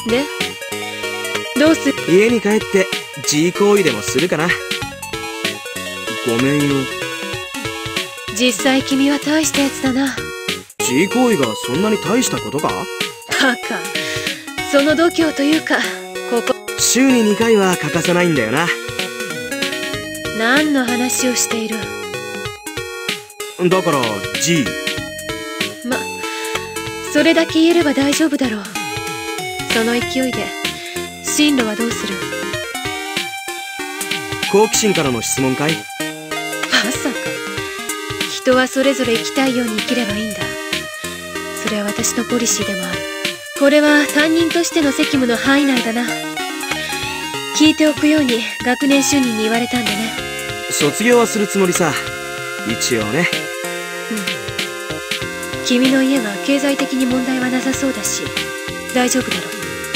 で、どうする？ 家に帰って G 行為でもするかな。ごめんよ。 実際君は大したやつだな。 G 行為がそんなに大したことか？ バカ。その度胸というか、 週に2回は欠かさないんだよな。 何の話をしている？ だから G。 ま、それだけ言えれば大丈夫だろう。その勢いで進路はどうする？ 好奇心からの質問かい？ まさか。人はそれぞれ生きたいように生きればいいんだ。それは私のポリシーでもある。これは担任としての責務の範囲内だな。聞いておくように学年主任に言われたんだね。 卒業はするつもりさ。一応ね。 うん。君の家は経済的に問題はなさそうだし、大丈夫だろう。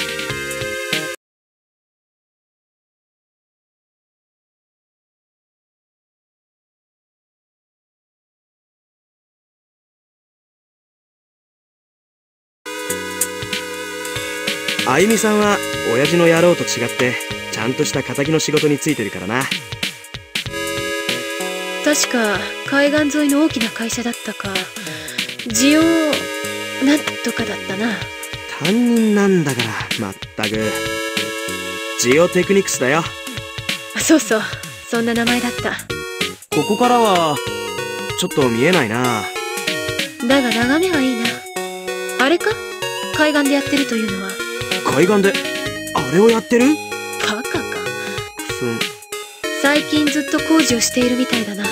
あゆみさんは親父の野郎と違ってちゃんとした仇の仕事についてるからな。 確か海岸沿いの大きな会社だったか、ジオなんとかだったな。 担任なんだからまったく。ジオテクニクスだよ。 そうそう、そんな名前だった。 ここからはちょっと見えないな。 だが眺めはいいな。あれか、海岸でやってるというのは。 海岸であれをやってる？ バカか。最近ずっと工事をしているみたいだな。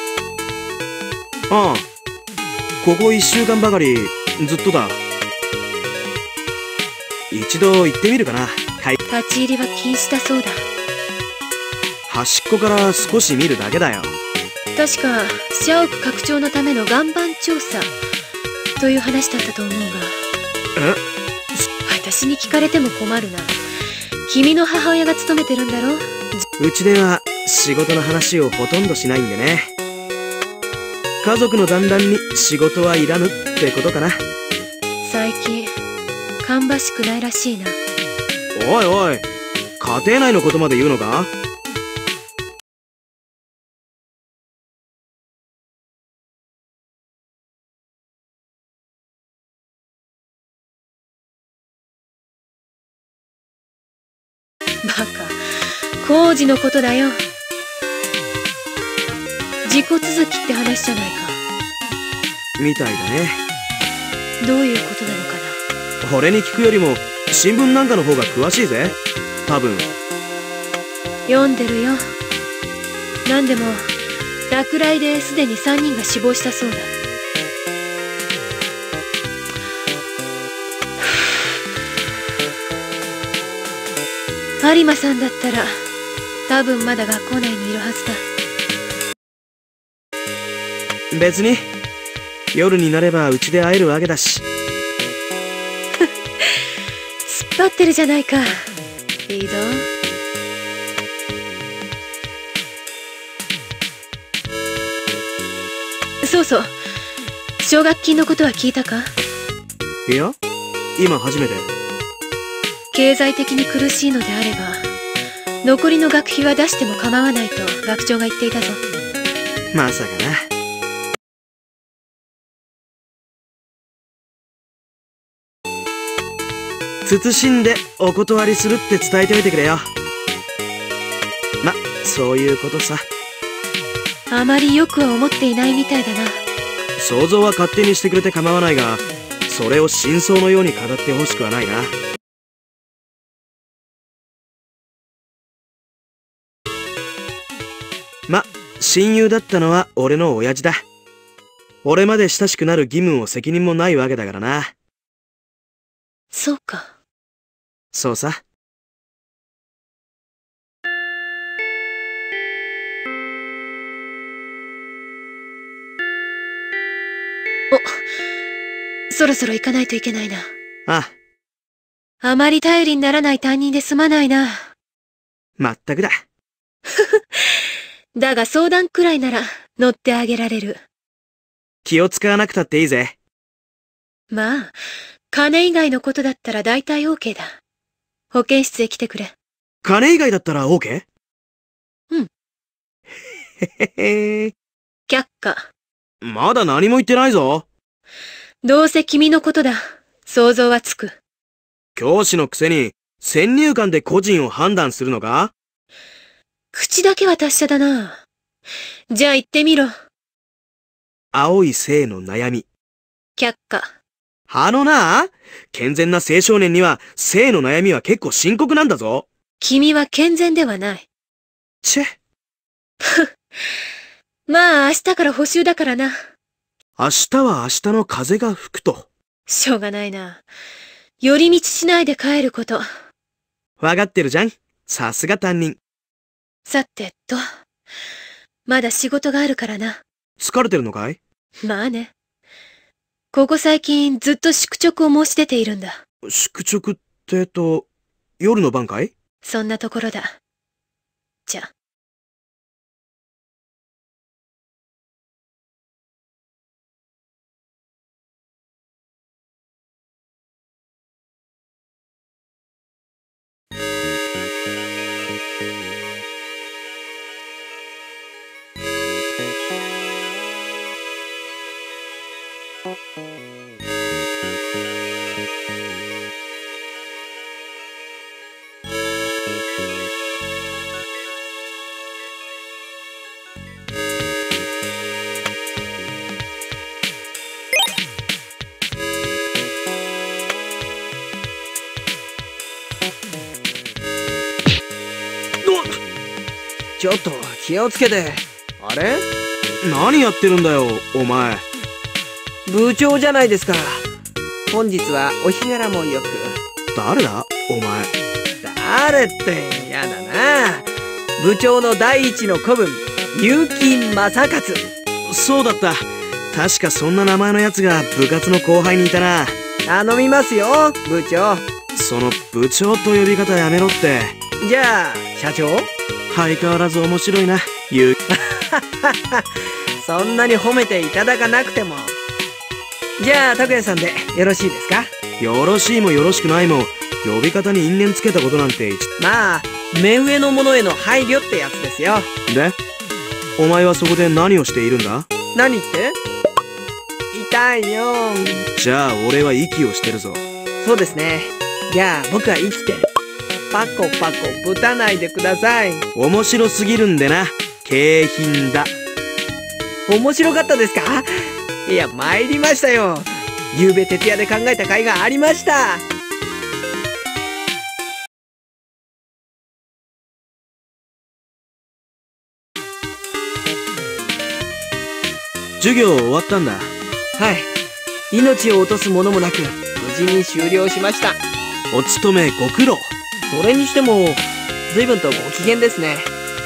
ああ、ここ1週間ばかりずっとだ。一度行ってみるかな。 立ち入りは禁止だそうだ。 端っこから少し見るだけだよ。 確か社屋拡張のための岩盤調査という話だったと思うが。私に聞かれても困るな。君の母親が勤めてるんだろ？ うちでは仕事の話をほとんどしないんでね。家族の団らんに仕事はいらぬってことかな。 最近芳しくないらしいな。 おいおい、家庭内のことまで言うのか？ バカ、工事のことだよ。自己続きって話じゃないか。 みたいだね。 どういうことなのかな。 俺に聞くよりも新聞なんかの方が詳しいぜ、多分。 読んでるよ。なんでも落雷ですでに3人が死亡したそうだ。有馬さんだったら多分まだ学校内にいるはずだ。 別に夜になればうちで会えるわけだし。 突っ張ってるじゃないか。いいぞ。そうそう、奨学金のことは聞いたか？ いや、今初めて。 経済的に苦しいのであれば残りの学費は出しても構わないと学長が言っていたぞ。 まさかな。慎んでお断りするって伝えておいてくれよ。ま、そういうことさ。 あまりよくは思っていないみたいだな。 想像は勝手にしてくれて構わないが、それを真相のように語ってほしくはないな。ま、親友だったのは俺の親父だ。俺まで親しくなる義務も責任もないわけだからな。 そうか。 そうさ。 そろそろ行かないといけないな。 ああ。 あまり頼りにならない担任ですまないな。 まったくだ。 だが相談くらいなら乗ってあげられる。 気を使わなくたっていいぜ。 まあ、金以外のことだったら大体 OK だ。 保健室へ来てくれ。 金以外だったら OK？ うん。 へへへ。 却下。 まだ何も言ってないぞ。 どうせ君のことだ。想像はつく。 教師のくせに先入観で個人を判断するのか？ 口だけは達者だな。じゃあ言ってみろ。 青い性の悩み。 却下。 健全な青少年には性の悩みは結構深刻なんだぞ。 君は健全ではない。 チェ。 まあ明日から補習だからな。 明日は明日の風が吹くと。 しょうがないな。寄り道しないで帰ること。 わかってるじゃん。さすが担任。 さてと。まだ仕事があるからな。 疲れてるのかい？ まあね。ここ最近ずっと宿直を申し出ているんだ。 宿直って夜の番かい？ そんなところだ。じゃ。 ちょっと気をつけて。あれ？ 何やってるんだよ、お前。 部長じゃないですか。本日はお日柄もよく。 誰だお前。 誰ってやだな。部長の第一の子分、結城正勝。 そうだった。確かそんな名前のやつが部活の後輩にいたな。 頼みますよ、部長。 その部長と呼び方やめろって。 じゃあ社長？ 相変わらず面白いな、 そんなに褒めていただかなくても。じゃあ拓也さんでよろしいですか？ よろしいもよろしくないも呼び方に因縁つけたことなんて。 まあ目上の者への配慮ってやつですよ。 でお前はそこで何をしているんだ？ 何って？痛いよ。 じゃあ俺は息をしてるぞ。 そうですね。じゃあ僕は生きてる。パコパコぶたないでください。 面白すぎるんでな。景品だ。 面白かったですか？いや参りましたよ。ゆうべ徹夜で考えた甲斐がありました。 授業終わったんだ。 はい。命を落とすものもなく無事に終了しました。 お勤めご苦労。 それにしても随分とご機嫌ですね。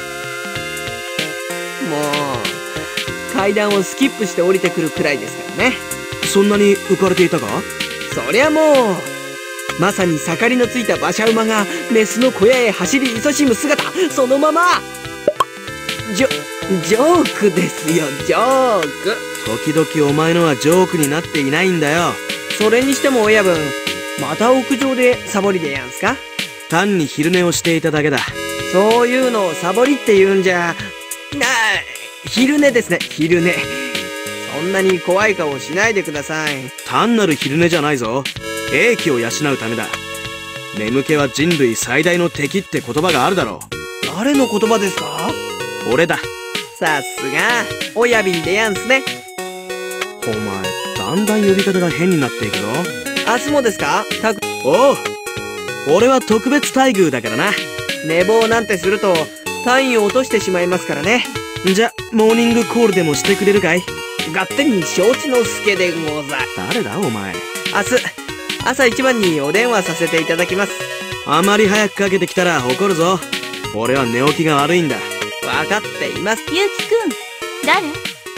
もう階段をスキップして降りてくるくらいですからね。 そんなに浮かれていたか？ そりゃもうまさに盛りのついた馬車馬がメスの小屋へ走り勤しむ姿そのまま。ジョークですよ、ジョーク。 時々お前のはジョークになっていないんだよ。 それにしても親分、また屋上でサボりでやんすか？ 単に昼寝をしていただけだ。 そういうのをサボりって言うんじゃ。昼寝ですね、昼寝。そんなに怖い顔しないでください。 単なる昼寝じゃないぞ。英気を養うためだ。眠気は人類最大の敵って言葉があるだろう。 誰の言葉ですか？ 俺だ。 さすが親瓶でやんすね。 お前だんだん呼び方が変になっていくぞ。 明日もですか？ おう、俺は特別待遇だからな。 寝坊なんてすると単位を落としてしまいますからね。 じゃモーニングコールでもしてくれるかい？ がってん承知の助でござる。 誰だお前。 明日朝一番にお電話させていただきます。 あまり早くかけてきたら怒るぞ。俺は寝起きが悪いんだ。 分かっています。 ゆうきくん、誰？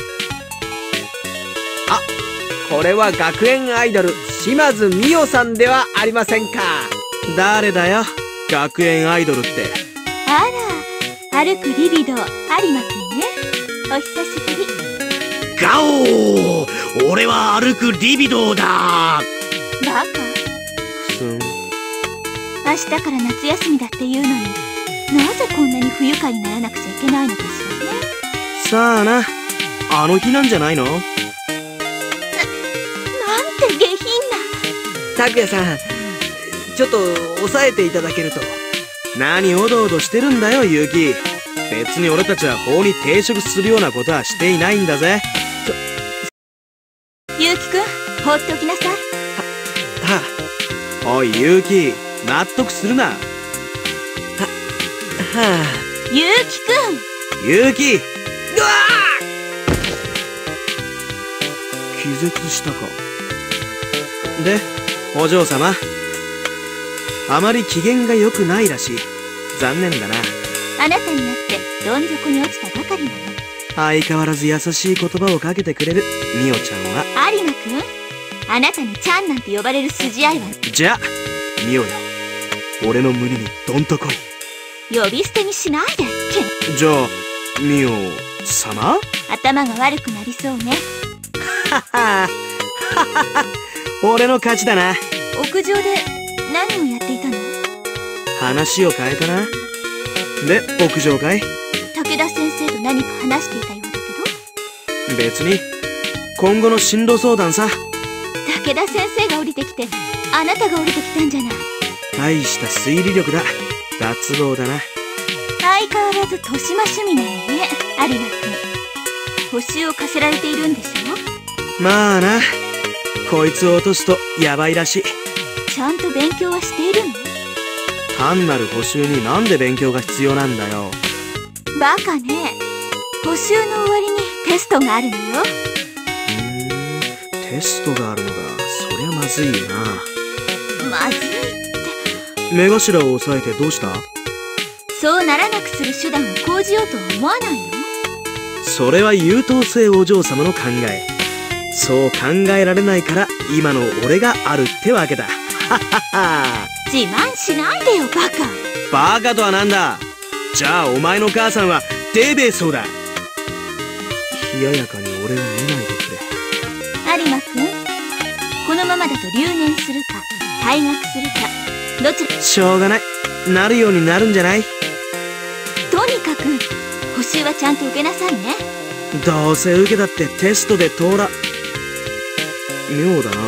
あ、これは学園アイドル島津美代さんではありませんか。 誰だよ学園アイドルって。 あら、歩くリビド有馬くんね。お久しぶり。 ガオー、俺は歩くリビドーだ。 バカ。 くすん。 明日から夏休みだっていうのに、なぜこんなに不愉快にならなくちゃいけないのかしらね。 さあな、あの日なんじゃないの？ なんて下品な。 拓也さん、ちょっと抑えていただけると。 何おどおどしてるんだよ、結城。別に俺たちは法に抵触するようなことはしていないんだぜ。 結城くん、放っておきなさい。 おい、結城、納得するな。 結城くん。 結城、 うわ気絶したか。で、お嬢様、あまり機嫌が良くないらしい。残念だな。 あなたになってどん底に落ちたばかりなの。 相変わらず優しい言葉をかけてくれるミオちゃんは。 有馬くん、あなたにちゃんなんて呼ばれる筋合いは。 じゃあミオよ、俺の胸にどんと来い。 呼び捨てにしないで。 じゃあミオ様、 頭が悪くなりそうね。 はは俺の勝ちだな。 屋上で何をやっていたの？ 話を変えたな。で、屋上かい？ 武田先生と何か話していたようだけど。 別に、今後の進路相談さ。 武田先生が降りてきて、あなたが降りてきたんじゃない。 大した推理力だ。脱帽だな。 相変わらず豊島趣味なのね、有馬くん。補習を課せられているんでしょ？ まあな、こいつを落とすとヤバいらしい。 ちゃんと勉強はしているの？ 単なる補習になんで勉強が必要なんだよ。 バカね。補習の終わりにテストがあるのよ。 テストがあるのか。そりゃまずいよな。 まずいって。 目頭を押さえてどうした？ そうならなくする手段を講じようとは思わないの？ それは優等生お嬢様の考え。そう考えられないから今の俺があるってわけだ。ははは。 自慢しないでよ、バカ。 バカとはなんだ。じゃあお前の母さんはデーベーソーだ。冷ややかに俺を見ないでくれ。有馬くん、このままだと留年するか退学するか、どちら？ しょうがない。なるようになるんじゃない？ とにかく補習はちゃんと受けなさいね。 どうせ受けたってテストで通ら。妙だな。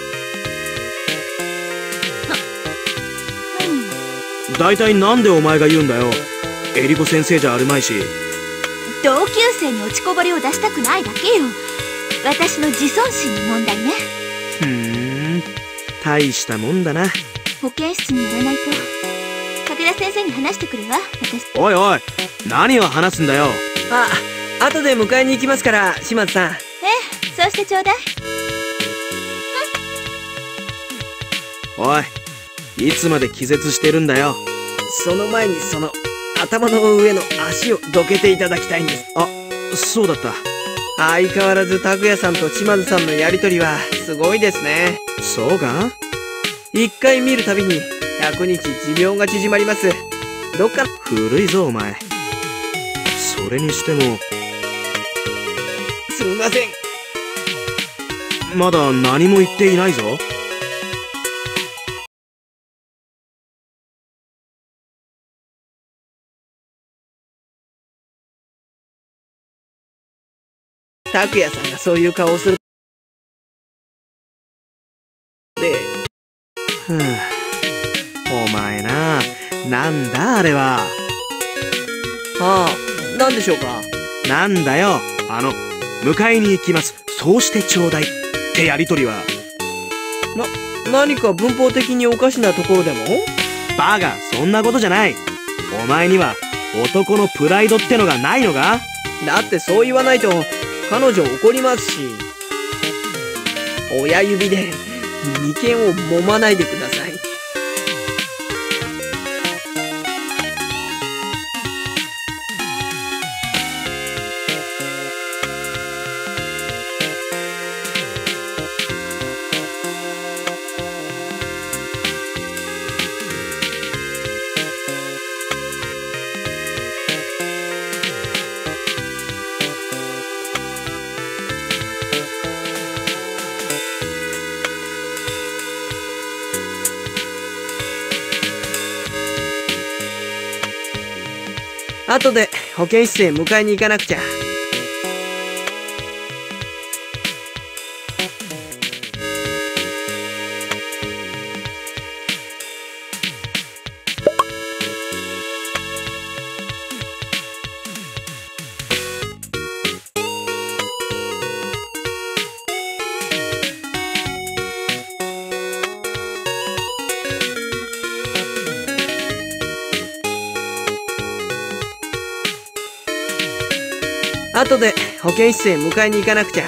だいたいなんでお前が言うんだよ。エリコ先生じゃあるまいし。 同級生に落ちこぼれを出したくないだけよ。私の自尊心の問題ね。 大したもんだな。 保健室に寄らないと。武田先生に話してくるわ、私。 おいおい、何を話すんだよ。 後で迎えに行きますから、島津さん。 そうしてちょうだい。 おい、いつまで気絶してるんだよ。 その前に頭の上の足をどけていただきたいんです。 あ、そうだった。 相変わらず拓也さんと島津さんのやりとりはすごいですね。 そうか？ 一回見るたびに100日寿命が縮まります。どっか古いぞお前。それにしてもすみません。 まだ何も言っていないぞ。 拓也さんがそういう顔をするで。 お前な、なんだあれは。 なんでしょうか。 なんだよ、迎えに行きます、そうしてちょうだいってやりとりは。 何か文法的におかしなところでも？ バカ、そんなことじゃない。お前には男のプライドってのがないのか？ だってそう言わないと彼女怒りますし。親指で眉間を揉まないでください。 後で保健室へ迎えに行かなくちゃ。後で保健室へ迎えに行かなくちゃ。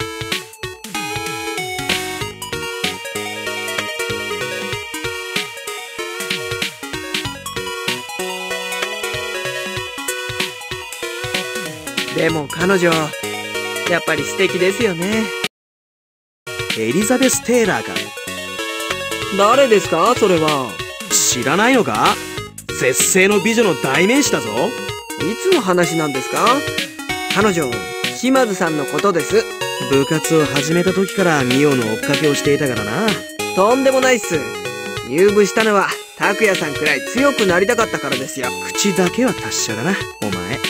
でも彼女、やっぱり素敵ですよね。 エリザベス・テイラーか。 誰ですかそれは。 知らないのか？絶世の美女の代名詞だぞ。 いつの話なんですか？彼女、島津さんのことです。 部活を始めた時からミオの追っかけをしていたからな。 とんでもないっす。入部したのは拓也さんくらい強くなりたかったからですよ。 口だけは達者だな、お前。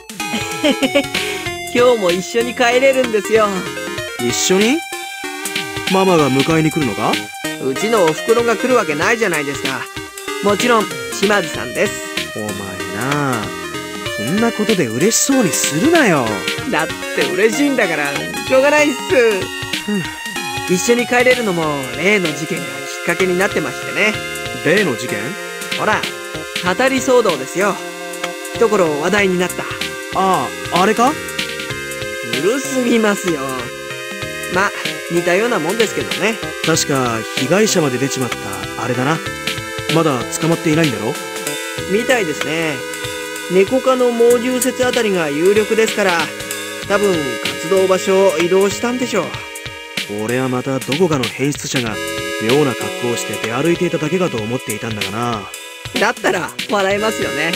今日も一緒に帰れるんですよ。 一緒に？ママが迎えに来るのか？ うちのお袋が来るわけないじゃないですか。もちろん島津さんです。 お前なあ、そんなことで嬉しそうにするなよ。 だって嬉しいんだからしょうがないっす。一緒に帰れるのも例の事件がきっかけになってましてね。 例の事件？ ほら、たたり騒動ですよ。一頃話題になった。 ああ、あれか？ 古すぎますよ。まあ似たようなもんですけどね。 確か被害者まで出ちまったあれだな。まだ捕まっていないんだろ？ みたいですね。猫科の猛獣説あたりが有力ですから、多分活動場所を移動したんでしょう。 俺はまたどこかの変質者が妙な格好をして出歩いていただけかと思っていたんだがな。 だったら笑えますよね。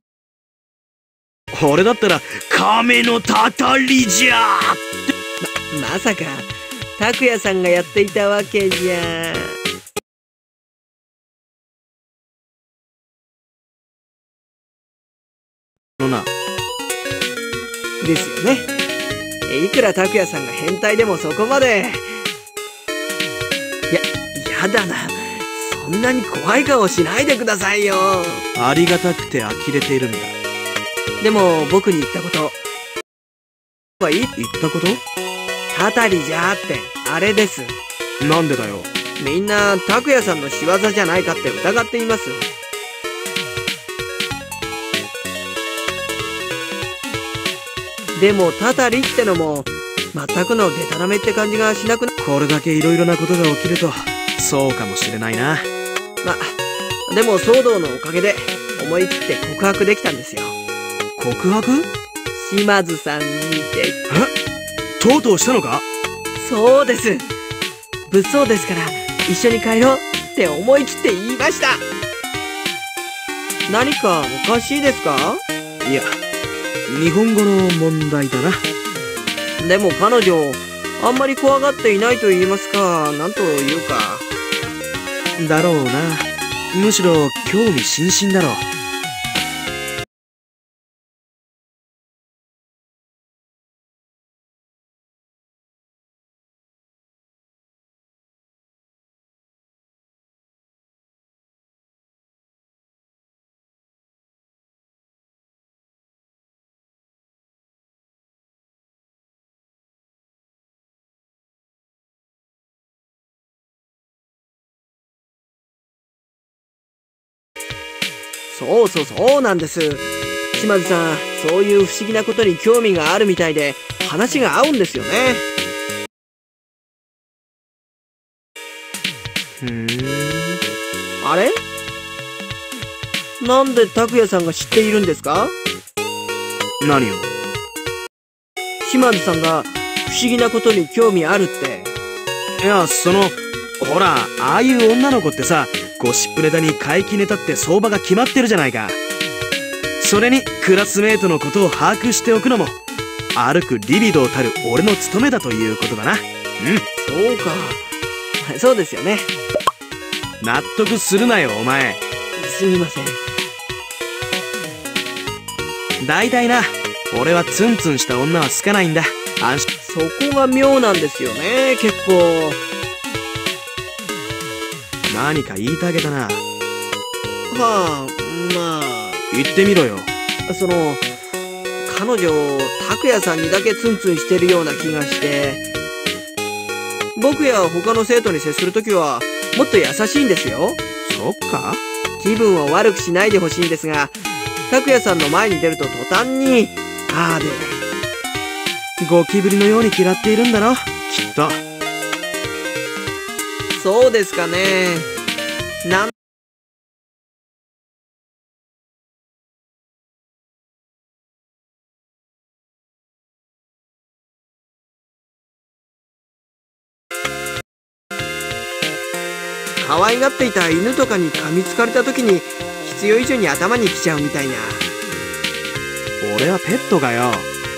俺だったら亀のたたりじゃまさか拓也さんがやっていたわけじゃ。 のな。 ですよね。いくら拓也さんが変態でもそこまで。やだな。そんなに怖い顔しないでくださいよ。 ありがたくて呆れているんだ。 でも僕に言ったことはいい？ 言ったこと？ たたりじゃーってあれです。 なんでだよ。 みんな拓也さんの仕業じゃないかって疑っています。でもたたりってのも全くのデタラメって感じがしなくな。 これだけいろいろなことが起きるとそうかもしれないな。 でも騒動のおかげで思い切って告白できたんですよ。 告白？ 島津さんにて。 とうとうしたのか？ そうです。物騒ですから一緒に帰ろうって思い切って言いました。何かおかしいですか？ いや、日本語の問題だな。 でも彼女あんまり怖がっていないと言いますか、なんというか。 だろうな。むしろ興味津々だろう。 そうなんです。島津さん、そういう不思議なことに興味があるみたいで話が合うんですよね。あれ？なんで拓也さんが知っているんですか？ 何を？ 島津さんが不思議なことに興味あるって。 いや、ほら、ああいう女の子ってさ、ゴシップネタに怪奇ネタって相場が決まってるじゃないか。それにクラスメートのことを把握しておくのも歩くリビドーたる俺の務めだということだな。 そうか。そうですよね。 納得するなよお前。 すみません。 大体な、俺はツンツンした女は好かないんだ。 そこが妙なんですよね、結構。 何か言いたげだな。 はあ、まあ。 言ってみろよ。 彼女、拓也さんにだけツンツンしてるような気がして、僕や他の生徒に接するときは、もっと優しいんですよ。 そっか？ 気分を悪くしないでほしいんですが、拓也さんの前に出ると途端に、ああで。 ゴキブリのように嫌っているんだろ、きっと。 そうですかね。可愛がっていた犬とかに噛みつかれた時に必要以上に頭にきちゃうみたいな。 俺はペットかよ。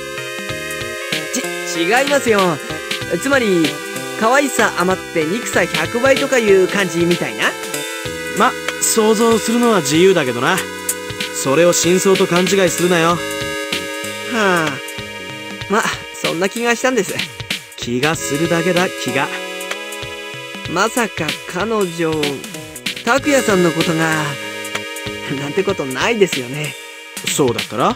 違いますよ。つまり可愛さ余って憎さ100倍とかいう感じみたいな。 ま、想像するのは自由だけどな。それを真相と勘違いするなよ。 はあ、ま、そんな気がしたんです。 気がするだけだ、気が。 まさか彼女、拓也さんのことが、なんてことないですよね。 そうだったら？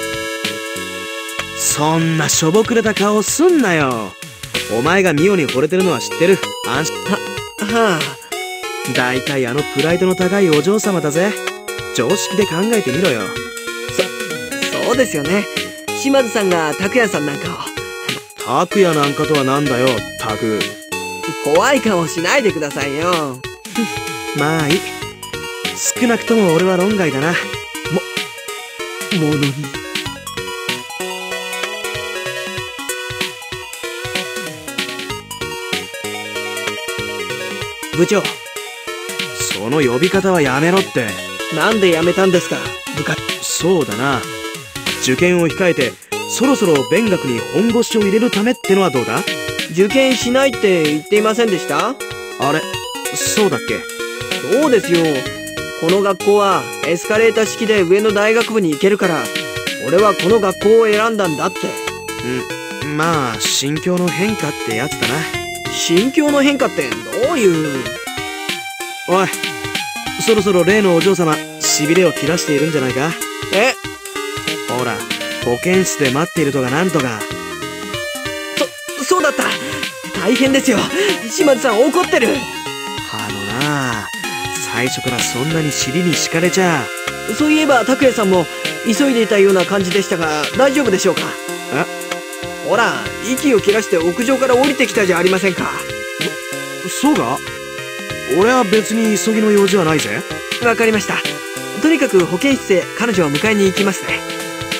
そんなしょぼくれた顔すんなよ。お前がミオに惚れてるのは知ってる。安心。 はあ。 だいたいあのプライドの高いお嬢様だぜ。常識で考えてみろよ。 そうですよね。島津さんが拓也さんなんかを。 拓也なんかとはなんだよ、タク。 怖い顔しないでくださいよ。 まあいい。少なくとも俺は論外だな。 ものに。部長。 その呼び方はやめろって。 なんでやめたんですか、部下。 そうだな。受験を控えて、そろそろ勉学に本腰を入れるためってのはどうだ？ 受験しないって言っていませんでした？ あれ、そうだっけ？ そうですよ。この学校はエスカレーター式で上の大学部に行けるから、俺はこの学校を選んだんだって。 まあ、心境の変化ってやつだな。 心境の変化ってどういう？ おい、そろそろ例のお嬢様、しびれを切らしているんじゃないか？ え？ ほら、保健室で待っているとかなんとか。 そうだった。大変ですよ。島津さん怒ってる。 なあ、最初からそんなに尻に敷かれちゃ。 そういえば拓也さんも急いでいたような感じでしたが、大丈夫でしょうか？ほら、息を切らして屋上から降りてきたじゃありませんか。 そうか？俺は別に急ぎの用事はないぜ。 わかりました。とにかく保健室へ彼女を迎えに行きますね。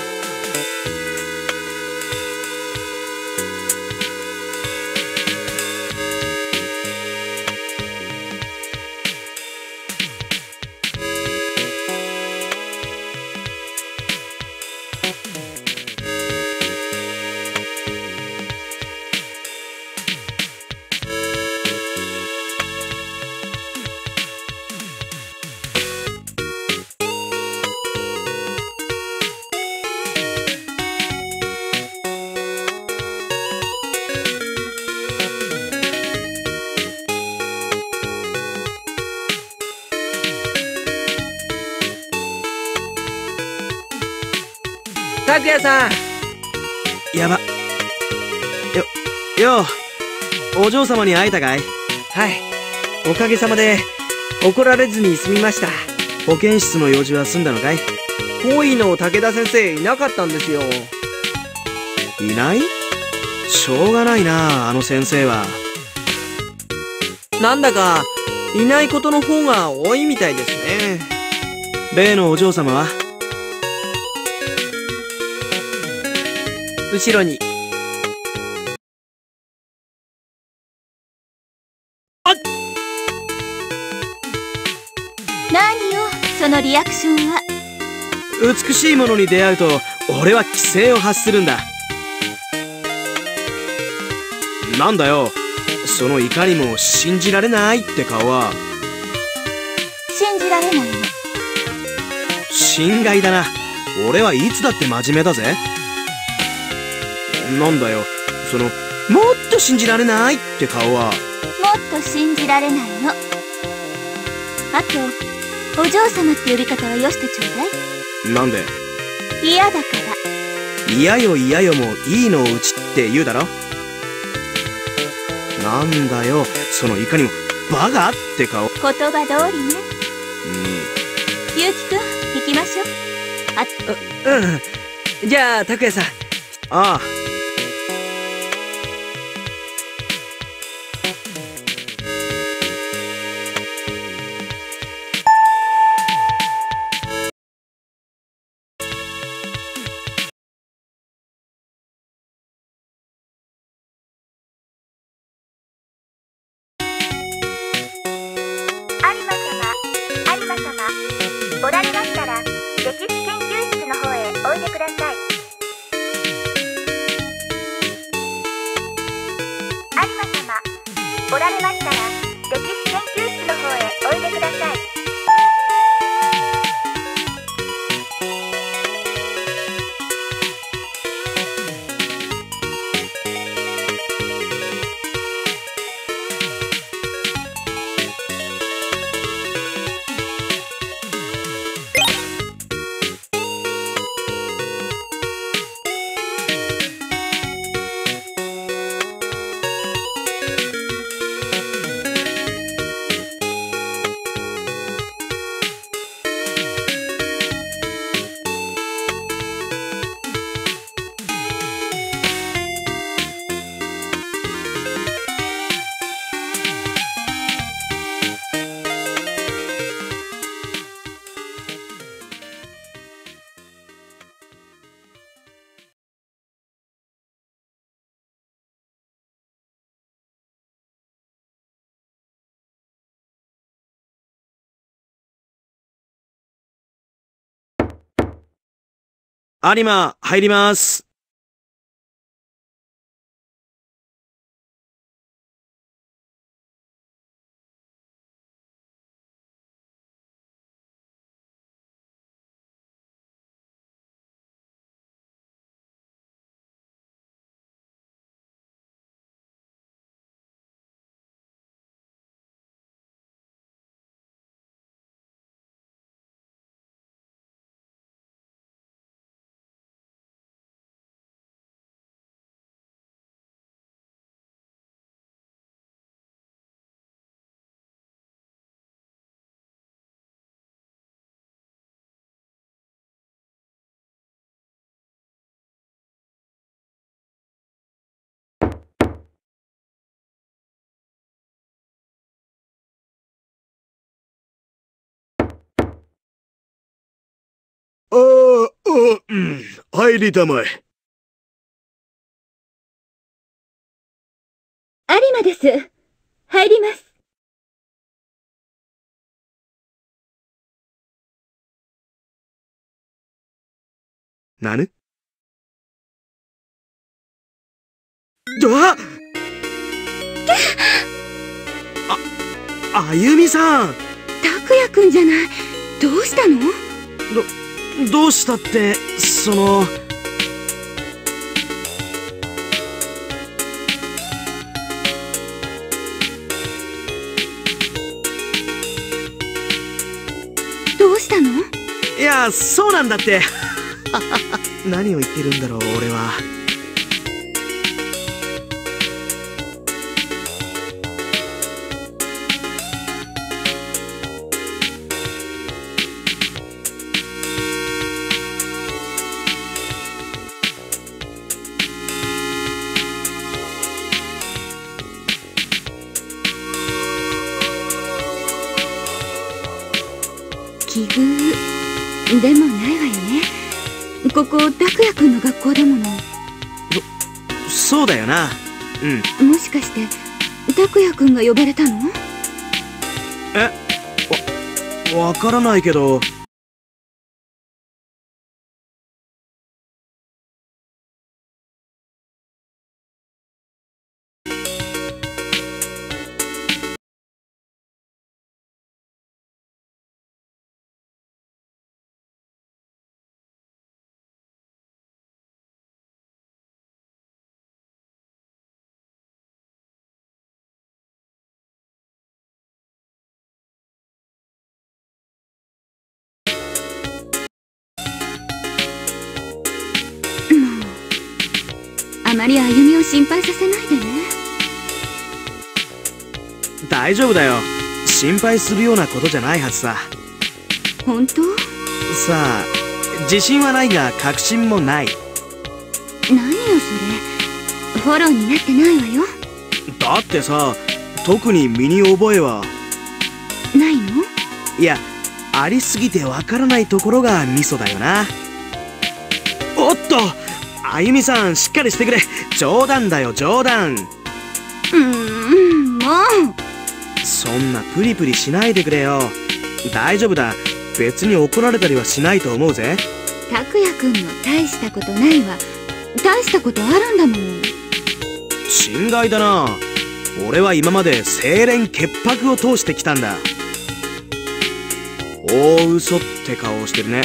拓也さん。 やば。よう、お嬢様に会えたかい？ はい。おかげさまで怒られずに済みました。 保健室の用事は済んだのかい？ 法医の武田先生いなかったんですよ。 いない？しょうがないな、あの先生は。 なんだかいないことの方が多いみたいですね。 例のお嬢様は？ 後ろに。 何よ、そのリアクションは。 美しいものに出会うと俺は奇声を発するんだ。なんだよ、そのいかにも信じられないって顔は。 信じられないの。 心外だな。 俺はいつだって真面目だぜ。なんだよ、その、もっと信じられないって顔は。 もっと信じられないの。あと、お嬢様って呼び方はよしてちょうだい。 なんで？ 嫌だから。 嫌よ嫌よもいいのうちって言うだろ。なんだよ、そのいかにもバカって顔。 言葉通りね。ゆうきくん、行きましょう。 うん。じゃあ拓也さん。 ああ。 おられましたら、歴史研究室の方へおいでください。有馬様、おられましたら、歴史研究室の方へおいでください。 有馬、入ります。入りたまえ。 有馬です。入ります。 なぬ？あゆみさん。 拓也くんじゃない。どうしたの？ どうしたって、その。 どうしたの？ いや、そうなんだって。何を言ってるんだろう、俺は。 奇遇でもないわよね。ここ拓也くんの学校だもの。 そうだよな。 もしかして拓也くんが呼ばれたの？ わからないけど。 まり歩みを心配させないでね。 大丈夫だよ。心配するようなことじゃないはずさ。 本当？ さあ、自信はないが確信もない。 何よそれ、フォローになってないわよ。 だってさ、特に身に覚えはないの？ いや、ありすぎてわからないところがミソだよな。おっと、あゆみさんしっかりしてくれ。冗談だよ冗談。 もう。 そんなプリプリしないでくれよ。大丈夫だ。別に怒られたりはしないと思うぜ。 拓也くんの大したことないわ。大したことあるんだもん。 心外だな。俺は今まで清廉潔白を通してきたんだ。大嘘って顔をしてるね。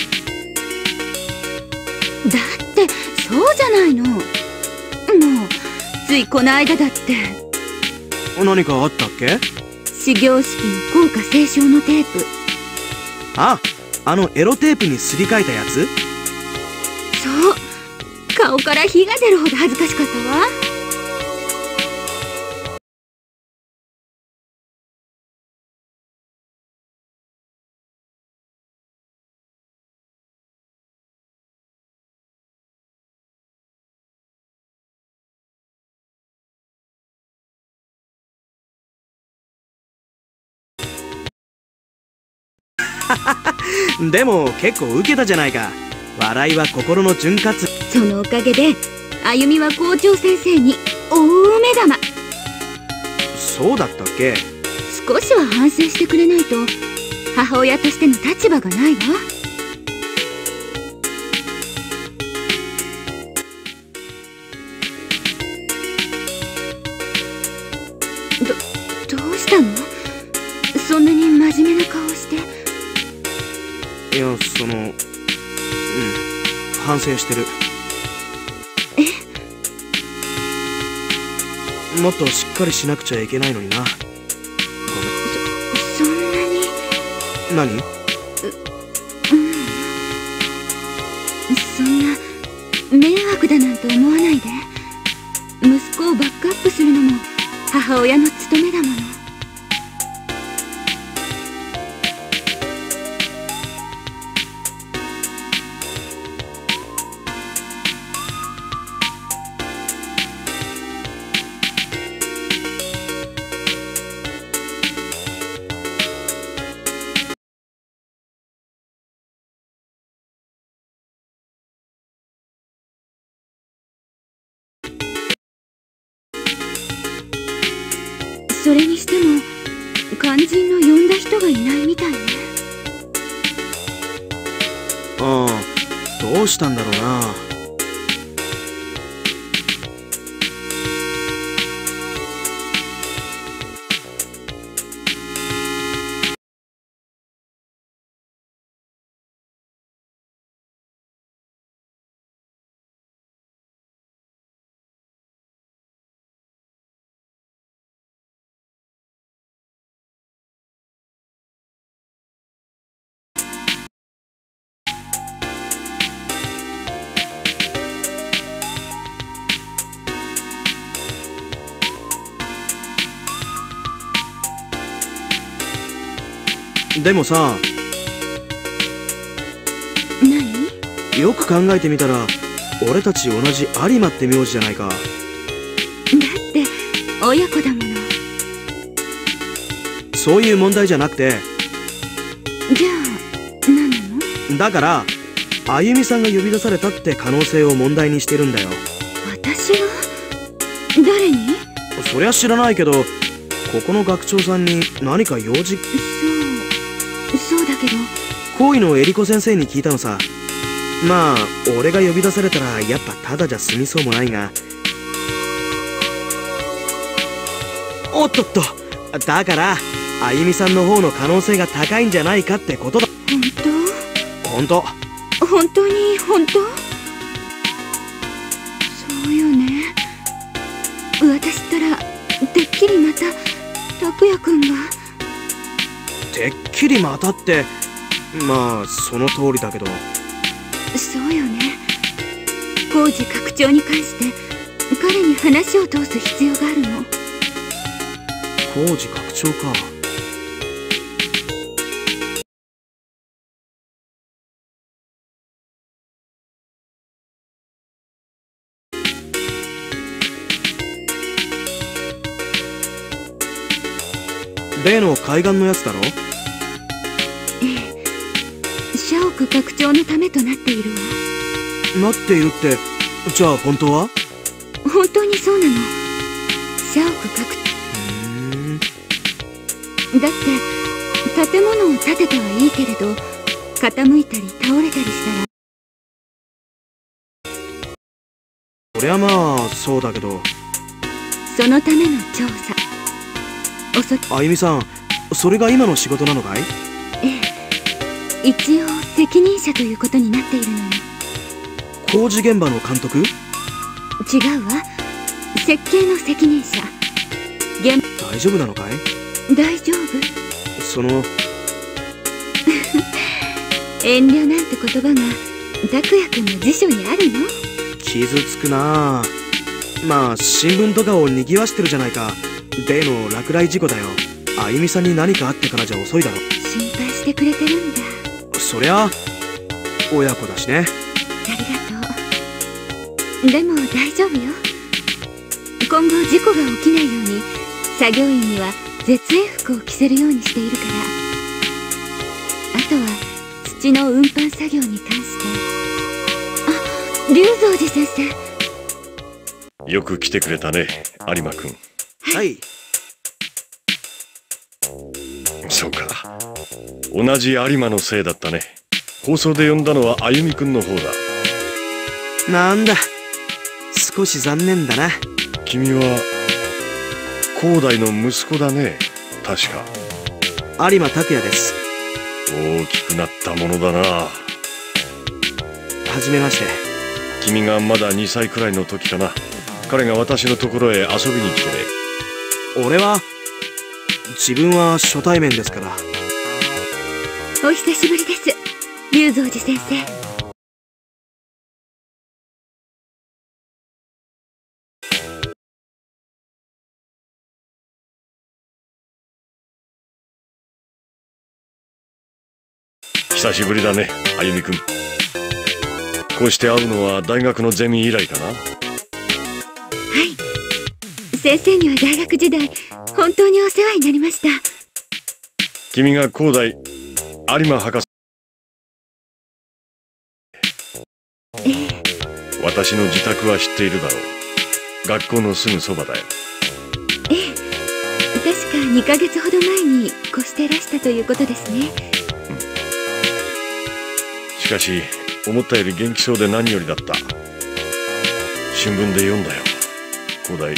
だってそうじゃないの。もうついこの間だって。 何かあったっけ？ 始業式の校歌斉唱のテープ。 あのエロテープにすり替えたやつ？ そう、顔から火が出るほど恥ずかしかったわ。 でも結構ウケたじゃないか。笑いは心の潤滑。 そのおかげであゆみは校長先生に大目玉。 そうだったっけ？ 少しは反省してくれないと母親としての立場がないわ。どうしたの？そんなに真面目な顔して。 いや、反省してる。もっとしっかりしなくちゃいけないのにな。ごめん。 そんなに。 何？ そんな迷惑だなんて思わないで。息子をバックアップするのも母親の務めだもの。それにしても肝心の呼んだ人がいないみたいね。 ああ、どうしたんだろうな。でもさ、 何？ よく考えてみたら俺たち同じ有馬って名字じゃないか。 だって親子だもの。 そういう問題じゃなくて。 じゃあ何なの？ だからあゆみさんが呼び出されたって可能性を問題にしてるんだよ。 私が？誰に？ そりゃ知らないけど、ここの学長さんに何か用事。 そうだけど。 行為のえりこ先生に聞いたのさ。まあ俺が呼び出されたらやっぱただじゃ済みそうもないが。おっとっと、だからあゆみさんの方の可能性が高いんじゃないかってことだ。本当？ 本当に本当？そうよね。私ったらてっきりまた拓也くんが。 てっきりまたって、まあその通りだけど。 そうよね。浩次学長に関して彼に話を通す必要があるの。 工事拡張か。例の海岸のやつだろ。 社屋拡張のためとなっているわ。 なっているって、じゃあ本当は？ 本当にそうなの。社屋拡だって建物を建ててはいいけれど、傾いたり倒れたりしたら。 そりゃまあそうだけど、 そのための調査。 あゆみさん、それが今の仕事なのかい？ 一応責任者ということになっているのよ。 工事現場の監督？違うわ、設計の責任者。 大丈夫なのかい？ 大丈夫。 その遠慮なんて言葉が拓也君の辞書にあるの？ 傷つくなあ。まあ新聞とかを賑わしてるじゃないか。例の落雷事故だよ。あゆみさんに何かあってからじゃ遅いだろ。 心配してくれてるんだ。 そりゃ親子だしね。 ありがとう。でも大丈夫よ。今後事故が起きないように作業員には絶縁服を着せるようにしているから。あとは土の運搬作業に関して。あ、龍蔵寺先生。 よく来てくれたね、有馬くん。 はい。 そうか、同じ有馬のせいだったね。放送で呼んだのはあゆみくんの方だ。 なんだ、少し残念だな。 君は広大の息子だね、確か。 有馬拓也です。 大きくなったものだな。 はじめまして。 君がまだ2歳くらいの時かな。彼が私のところへ遊びに来てね。 俺は自分は初対面ですから。 お久しぶりです、龍蔵寺先生。 久しぶりだね、あゆみくん。こうして会うのは大学のゼミ以来かな。 はい、先生には大学時代本当にお世話になりました。 君が広大有馬博士。私の自宅は知っているだろう。学校のすぐそばだよ。 確か2ヶ月ほど前に越してらしたということですね。 しかし思ったより元気そうで何よりだった。新聞で読んだよ。広大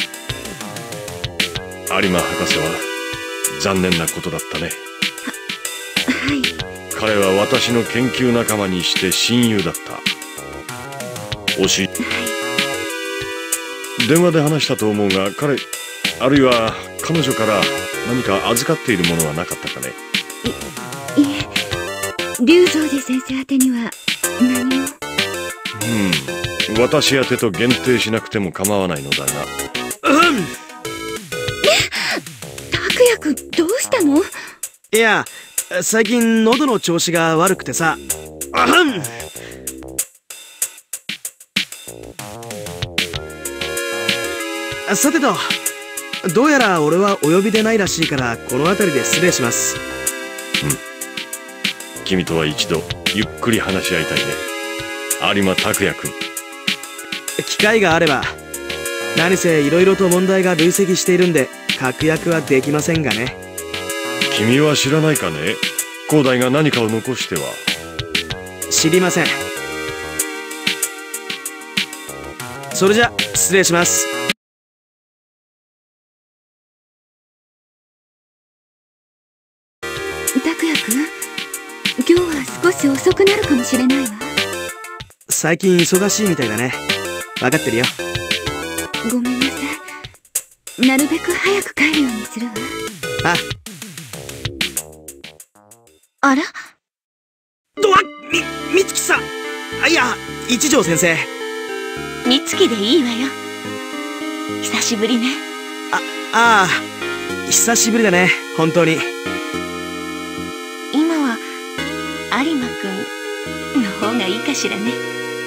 有馬博士は残念なことだったね。 はい。 彼は私の研究仲間にして親友だった。電話で話したと思うが、彼あるいは彼女から何か預かっているものはなかったかね。 いえ、龍蔵寺先生宛てには何も。 私宛てと限定しなくても構わないのだが。 拓也くん、どうしたの？ いや、最近喉の調子が悪くてさ。さてと、どうやら俺はお呼びでないらしいからこの辺りで失礼します。 君とは一度ゆっくり話し合いたいね、有馬拓也君。 機会があれば。何せいろいろと問題が累積しているんで確約はできませんがね。 君は知らないかね、広大が何かを残しては。 知りません。それじゃ失礼します。 拓也くん、今日は少し遅くなるかもしれないわ。 最近忙しいみたいだね。分かってるよ。 ごめんなさい。なるべく早く帰るようにするわ。 ああら？ 美月さん。いや、一条先生。 美月でいいわよ。 久しぶりね。 ああ、久しぶりだね、本当に。 今は有馬くんの方がいいかしらね。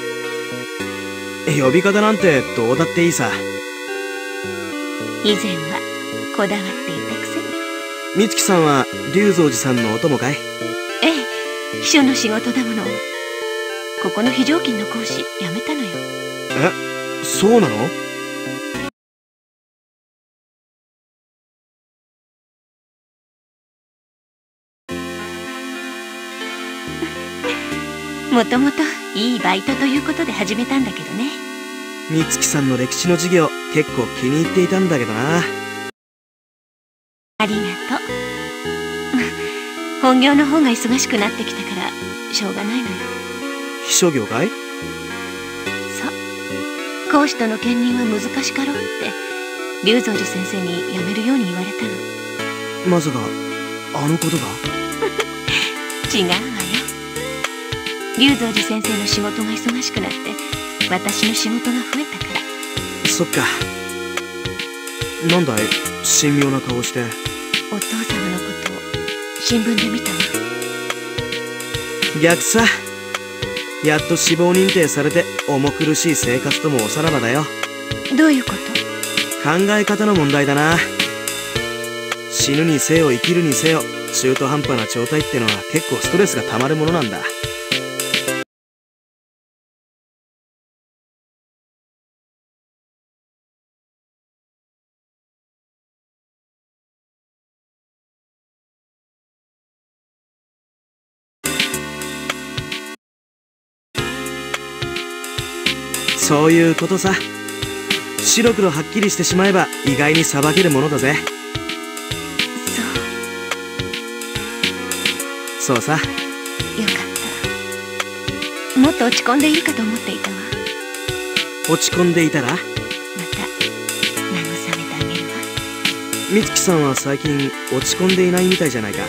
呼び方なんてどうだっていいさ。 以前はこだわっていたくせに。 美月さんは龍蔵寺さんのお供かい？ ええ、秘書の仕事だもの。ここの非常勤の講師辞めたのよ。 え、そうなの？ もともといいバイトということで始めたんだけどね。 美月さんの歴史の授業結構気に入っていたんだけどな。 ありがとう。本業の方が忙しくなってきたからしょうがないのよ。 秘書業かい？ そう。講師との兼任は難しかろうって龍蔵寺先生に辞めるように言われたの。 まさかあのことが？ 違うわよ。龍蔵寺先生の仕事が忙しくなって私の仕事が増えたから。 そっか。なんだい、神妙な顔して。 お父様のことを新聞で見たわ。 逆さ。やっと死亡認定されて重苦しい生活ともおさらばだよ。 どういうこと？ 考え方の問題だな。死ぬにせよ生きるにせよ中途半端な状態ってのは結構ストレスがたまるものなんだ。そういうことさ。白黒はっきりしてしまえば意外に裁けるものだぜ。そうさ。よかった。もっと落ち込んでいるかと思っていたわ。 落ち込んでいたら？また慰めてあげるわ。 美月さんは最近落ち込んでいないみたいじゃないか。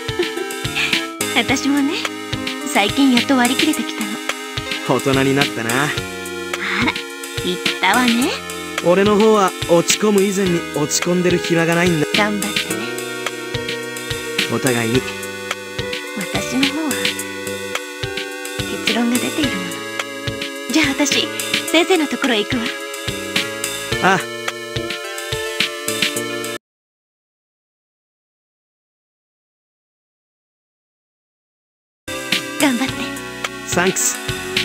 私もね、最近やっと割り切れてきたの。 大人になったな。 あら、言ったわね。 俺の方は落ち込む以前に落ち込んでる暇がないんだ。 頑張ってね。 お互いに。 私の方は結論が出ているもの。じゃあ私、先生のところへ行くわ。 ああ。 頑張って。 サンクス。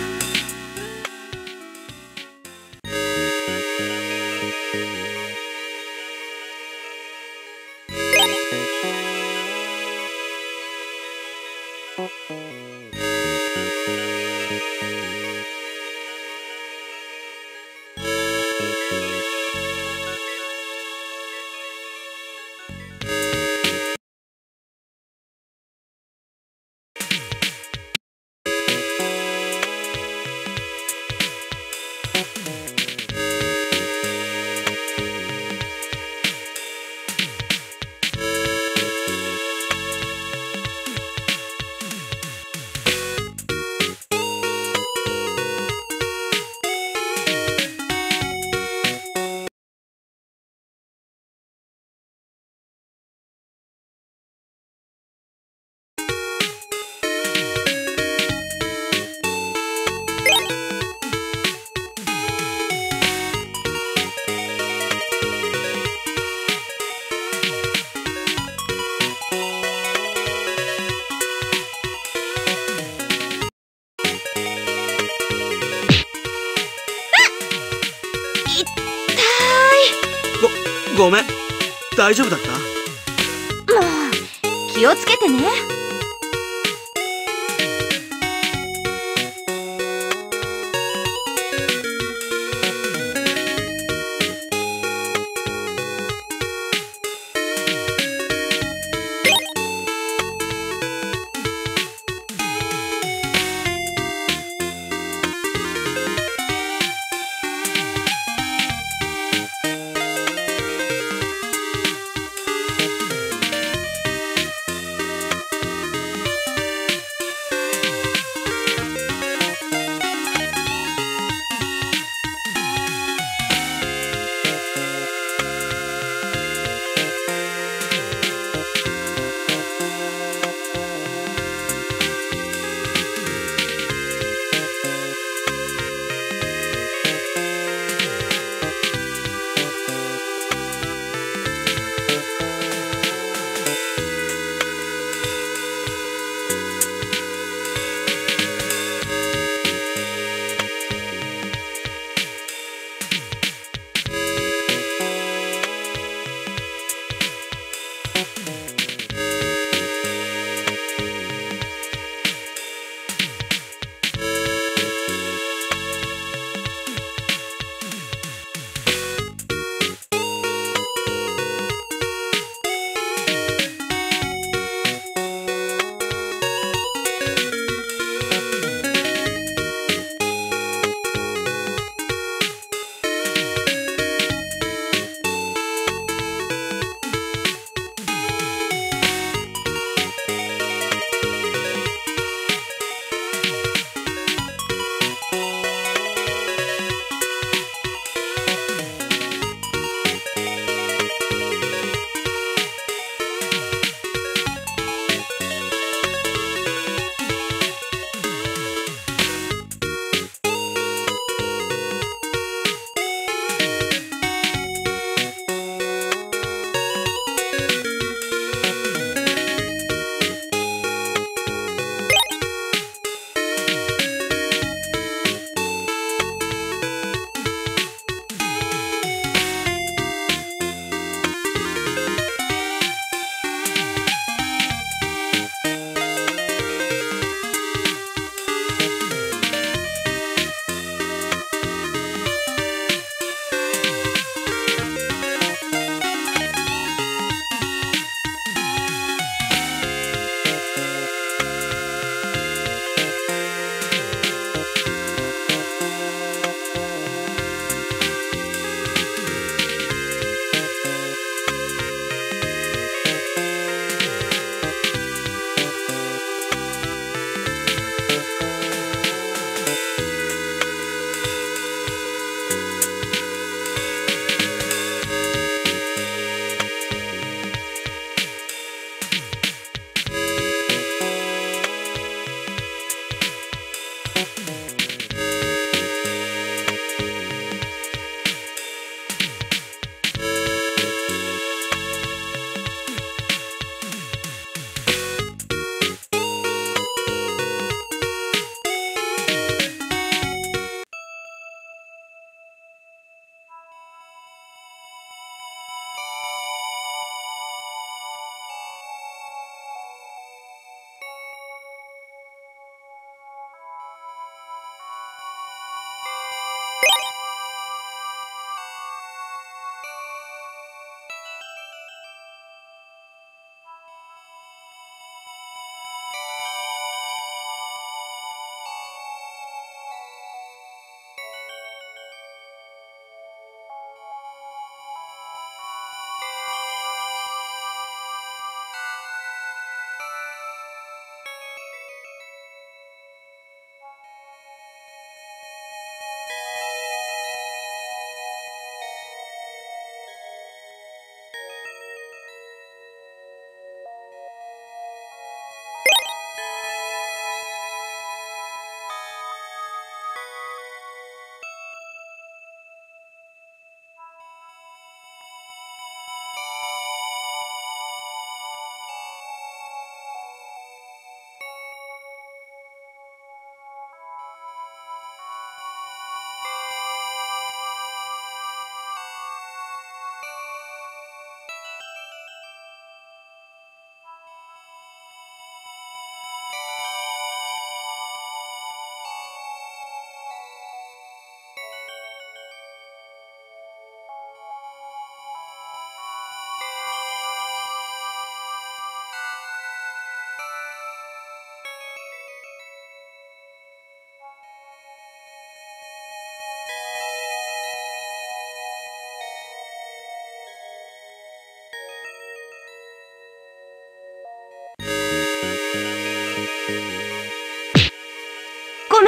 ごめん、大丈夫だった？ もう気をつけてね。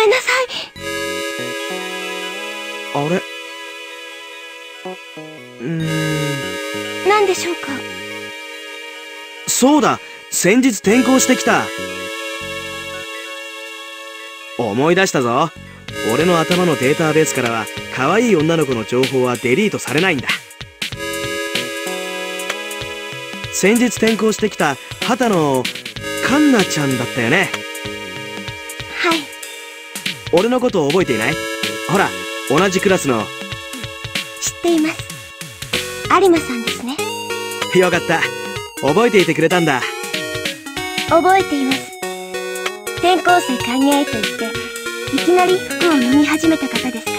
めんなさい。 あれ、 何でしょうか。 そうだ、先日転校してきた。思い出したぞ。俺の頭のデータベースからは可愛い女の子の情報はデリートされないんだ。先日転校してきた畑のカンナちゃんだったよね。 はい。 俺のことを覚えていない？ほら、同じクラスの。 知っています。有馬さんですね。 よかった、覚えていてくれたんだ。 覚えています。転校生歓迎と言っていきなり服を脱ぎ始めた方ですから。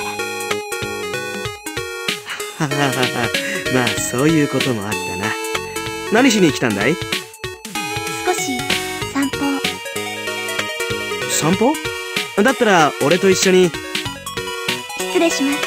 はははは、まあそういうこともあったな。何しに来たんだい？ 少し散歩。 散歩？だったら俺と一緒に。 失礼します。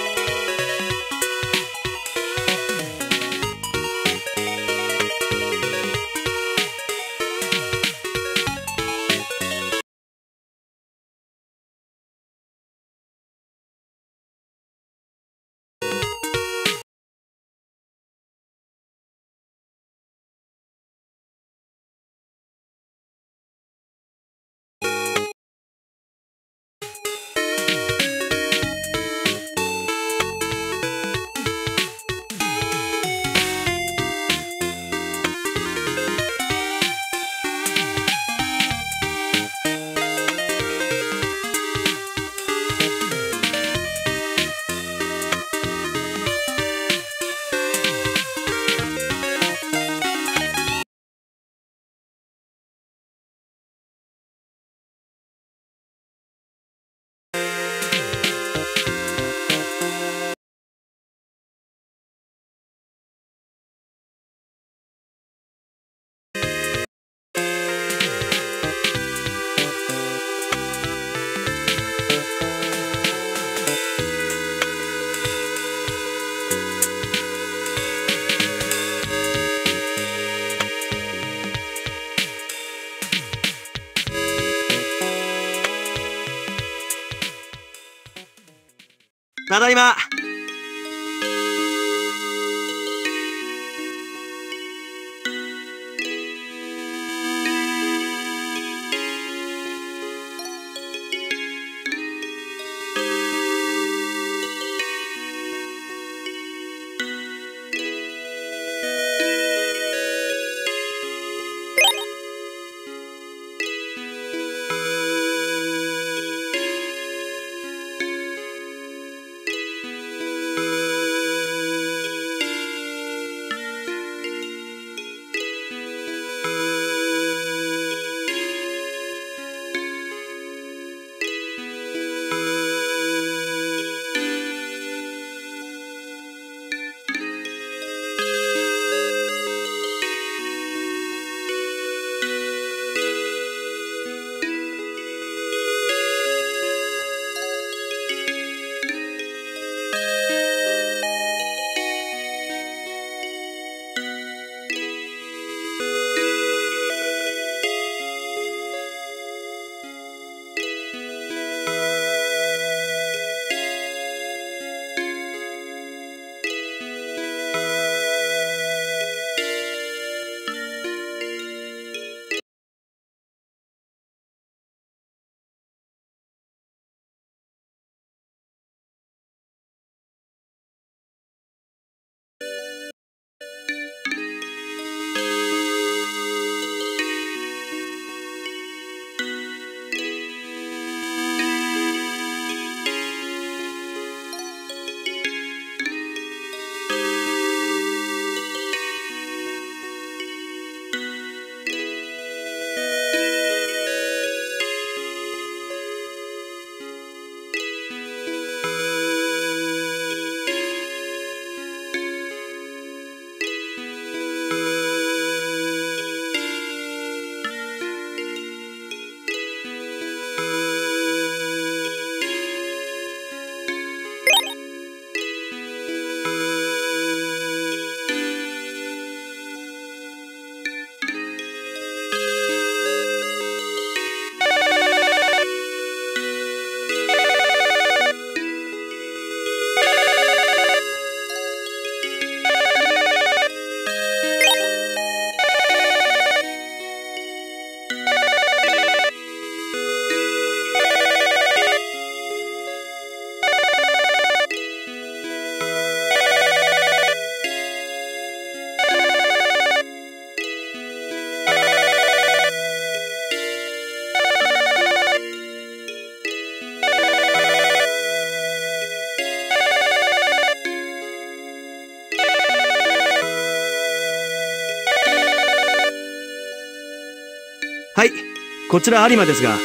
ただいま。 こちら有馬ですが。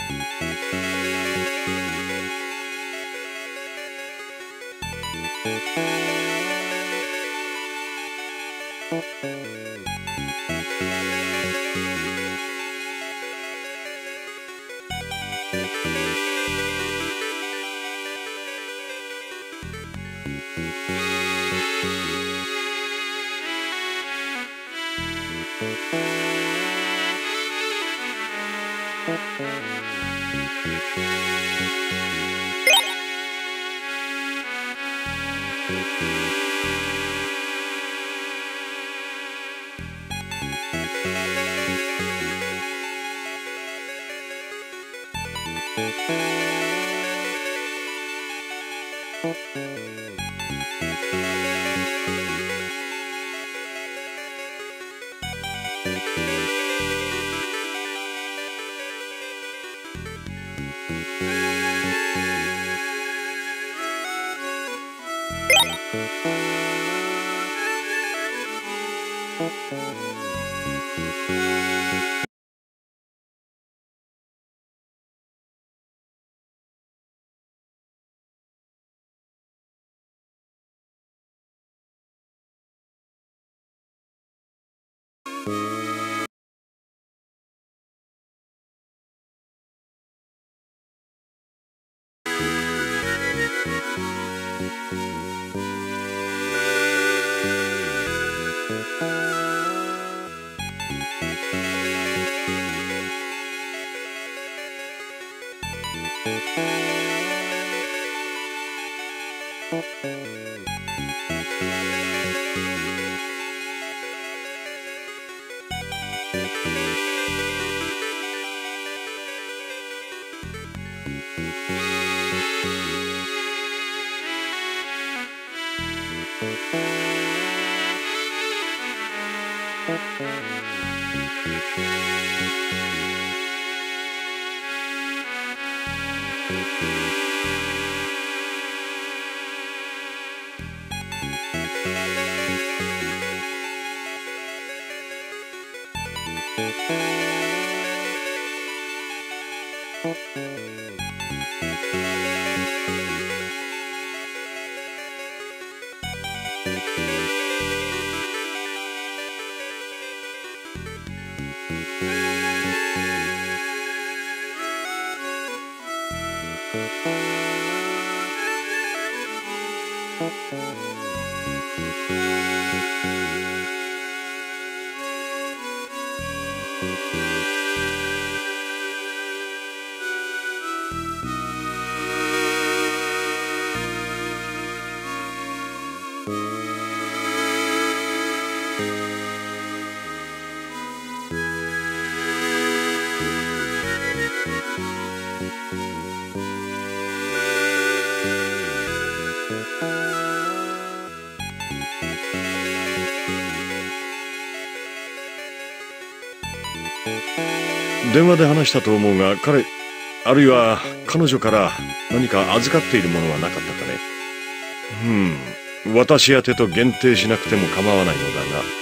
電話で話したと思うが、彼あるいは彼女から何か預かっているものはなかったかね。私宛てと限定しなくても構わないのだが。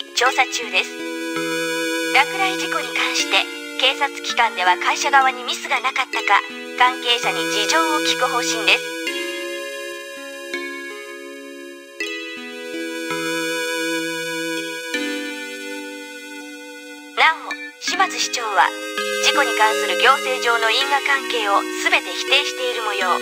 調査中です。落雷事故に関して警察機関では会社側にミスがなかったか関係者に事情を聞く方針です。なお、島津市長は事故に関する行政上の因果関係を全て否定している模様。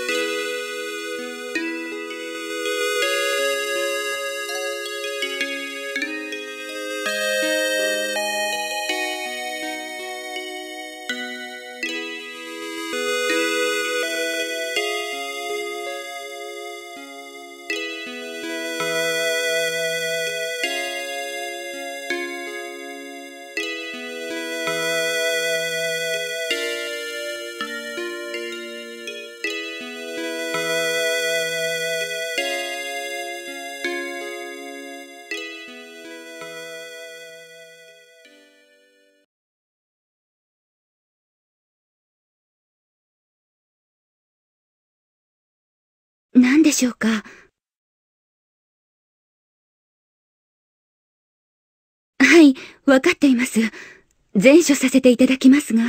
何でしょうか。はい、わかっています。善処させていただきますが。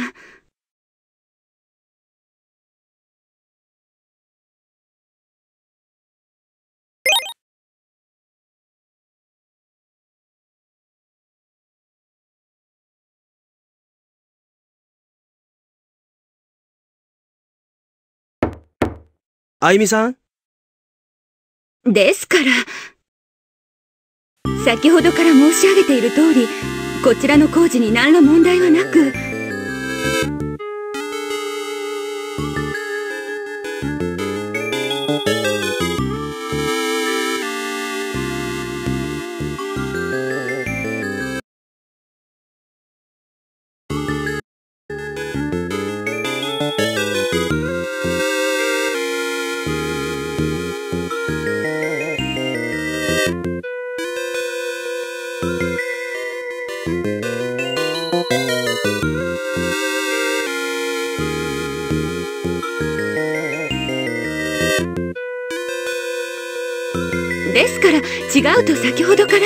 あゆみさん？ ですから、先ほどから申し上げている通り、こちらの工事に何ら問題はなく、ですから違うと先ほどから。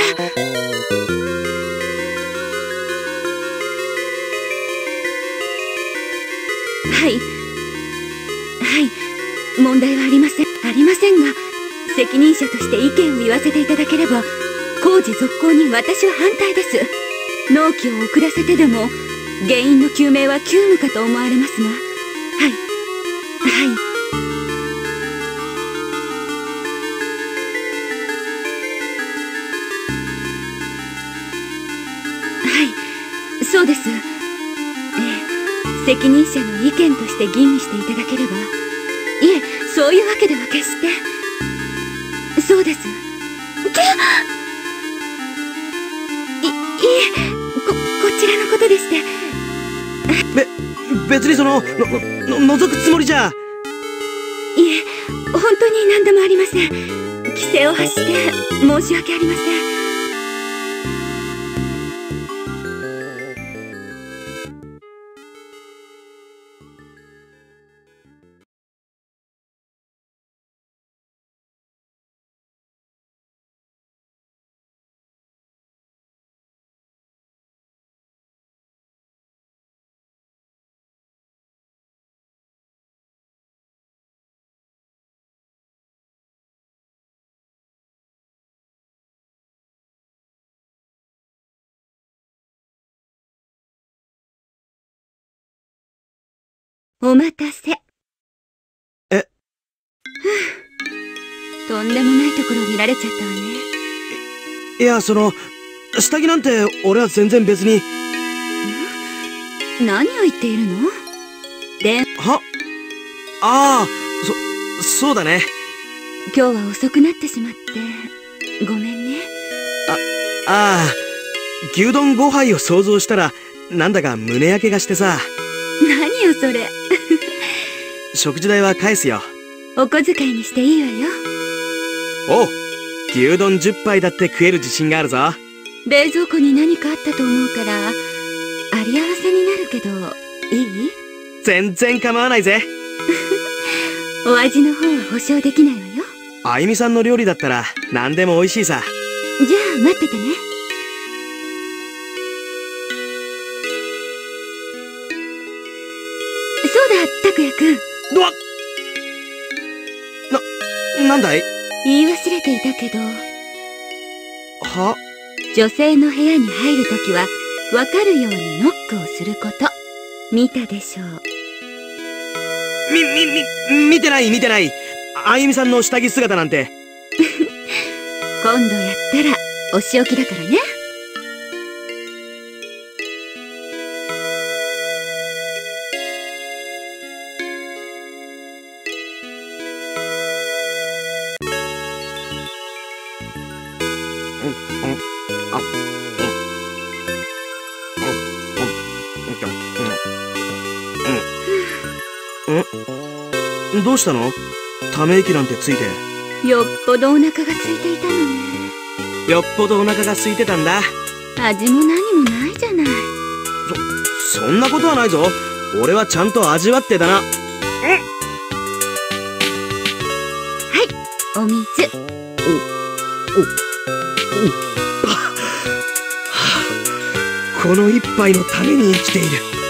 はい問題はありませんが、責任者として意見を言わせていただければ、工事続行に私は反対です。納期を遅らせてでも原因の究明は急務かと思われますが。そうです。責任者の意見として吟味していただければ。いえ、そういうわけでは決して。そうです。こちらのことでして。 別に覗くつもりじゃ。 いえ、本当に何でもありません。規制を発して申し訳ありません。お待たせ。とんでもないところを見られちゃったわね。 いや、下着なんて俺は全然別に。 何を言っているの？ そうだね。 今日は遅くなってしまってごめんね。 牛丼5杯を想像したらなんだか胸焼けがしてさ。 何よそれ。 食事代は返すよ。 お小遣いにしていいわよ。 おう、牛丼10杯だって食える自信があるぞ。 冷蔵庫に何かあったと思うからあり合わせになるけどいい？ 全然構わないぜ。 お味の方は保証できないわよ。 あゆみさんの料理だったら何でも美味しいさ。 じゃあ待っててね。 拓也くん。 なんだい？ 言い忘れていたけど。 は？ 女性の部屋に入るときは、わかるようにノックをすること。見たでしょう。 見てない。あゆみさんの下着姿なんて。 今度やったら、お仕置きだからね。 どうしたの？ため息なんてついて。 よっぽどお腹が空いていたのね。 よっぽどお腹が空いてたんだ。 味も何もないじゃない。 そんなことはないぞ。俺はちゃんと味わってたな。はい 、お水。 この一杯のために生きている。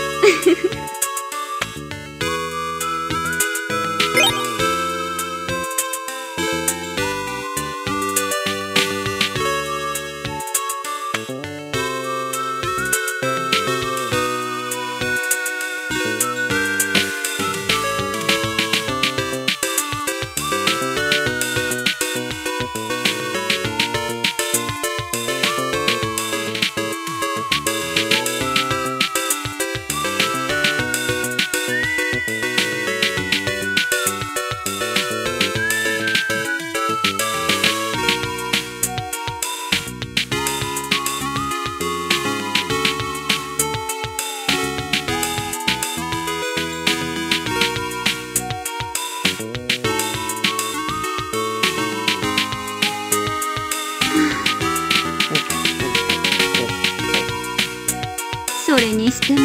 それにしても。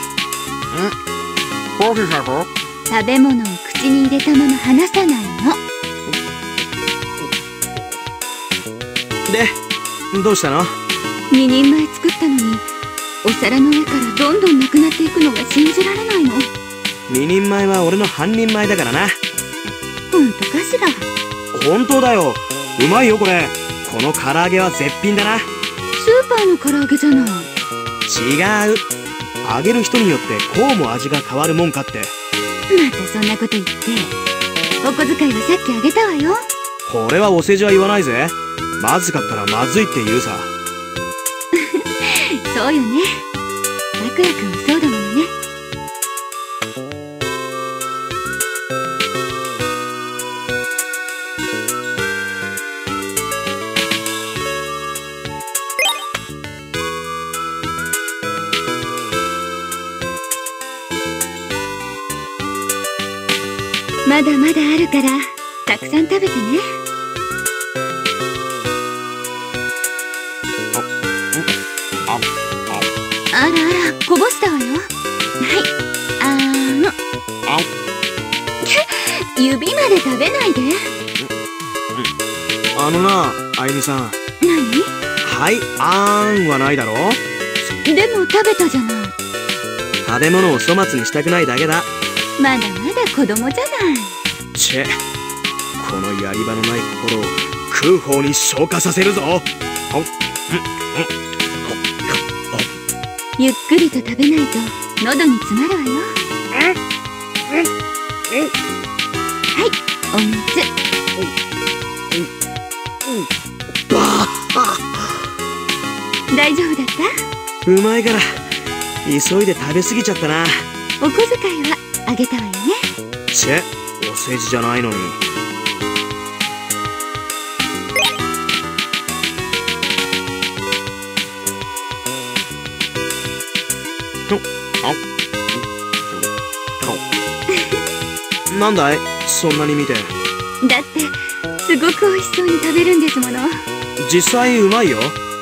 食べ物を口に入れたまま離さないの。 で、どうしたの ？2人前作ったのに、お皿の上からどんどんなくなっていくのが信じられないの。 2人前は俺の半人前だからな。 本当かしら？ 本当だよ。うまいよこれ。この唐揚げは絶品だな。 スーパーの唐揚げじゃない。 違う。揚げる人によってこうも味が変わるもんかって。 またそんなこと言って。お小遣いはさっきあげたわよ。 これはお世辞は言わないぜ。まずかったらまずいって言うさ。 そうよね。拓也くんはそうだものね。まだまだあるからたくさん食べてね。あらあら、こぼしたわよ。はい、指まで食べないで。 あのな、あゆみさん。 何？ はい、あーんはないだろ。 でも食べたじゃない。 食べ物を粗末にしたくないだけだ。 まだまだ子供じゃない。 チェ、このやり場のない心を空砲に消化させるぞ。 ゆっくりと食べないと喉に詰まるわよ。はい、お水。大丈夫だった？ うまいから急いで食べ過ぎちゃったな。 お小遣いはあげたわよね。 チェ、お世辞じゃないのに。なんだい、そんなに見て。 だってすごく美味しそうに食べるんですもの。 実際うまいよ。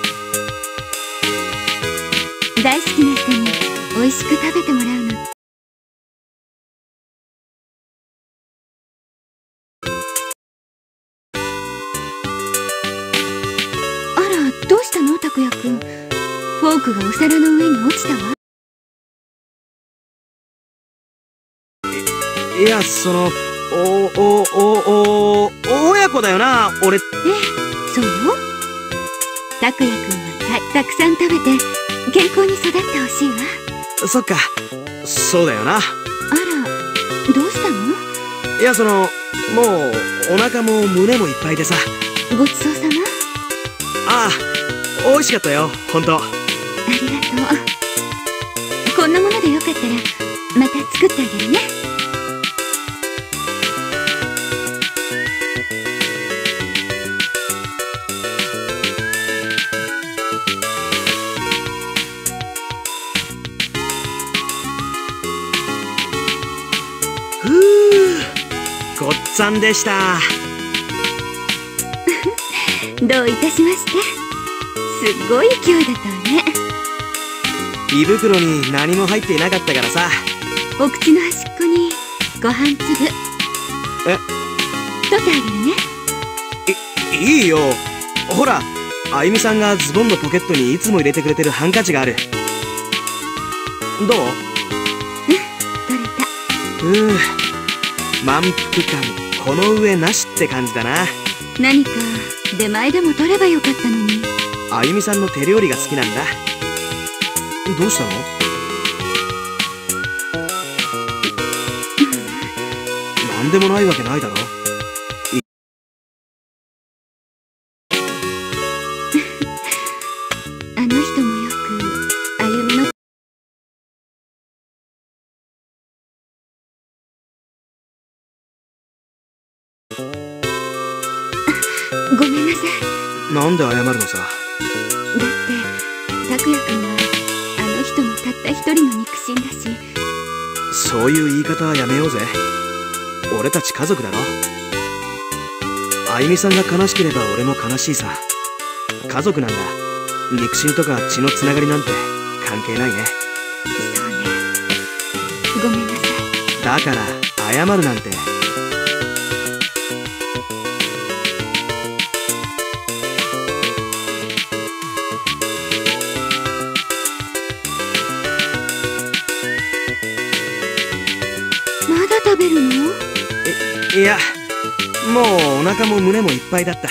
大好きな人に美味しく食べてもらうの。あら、どうしたの拓也くん。フォークがお皿の上に落ちたわ。 いや、親子だよな、俺。 そうよ。拓也くんはたくさん食べて健康に育ってほしいわ。 そっか、そうだよな。 あら、どうしたの？ いや、もうお腹も胸もいっぱいでさ。 ごちそうさま。 ああ、美味しかったよ、ほんと。 ありがとう。こんなものでよかったらまた作ってあげるね。 ごっつぁんでした。 どういたしまして。すっごい勢いだったわね。 胃袋に何も入っていなかったからさ。 お口の端っこにご飯粒。取ってあげるね。 いいよ。ほら、あゆみさんがズボンのポケットにいつも入れてくれてるハンカチがある。どう？ 取れた。 満腹感この上なしって感じだな。 何か出前でも取ればよかったのに。 あゆみさんの手料理が好きなんだ。どうしたの？なんでもないわけないだろ。 あの人もよくあゆみのごめんなさい。 なんで謝るのさ。 だって拓也くんはあの人のたった一人の肉親だし。 そういう言い方はやめようぜ。俺たち家族だろ。あゆみさんが悲しければ俺も悲しいさ。家族なんだ。肉親とか血のつながりなんて関係ないね。 そうね。ごめんなさい。 だから謝るなんて。 まだ食べるの？ いや、もうお腹も胸もいっぱいだった。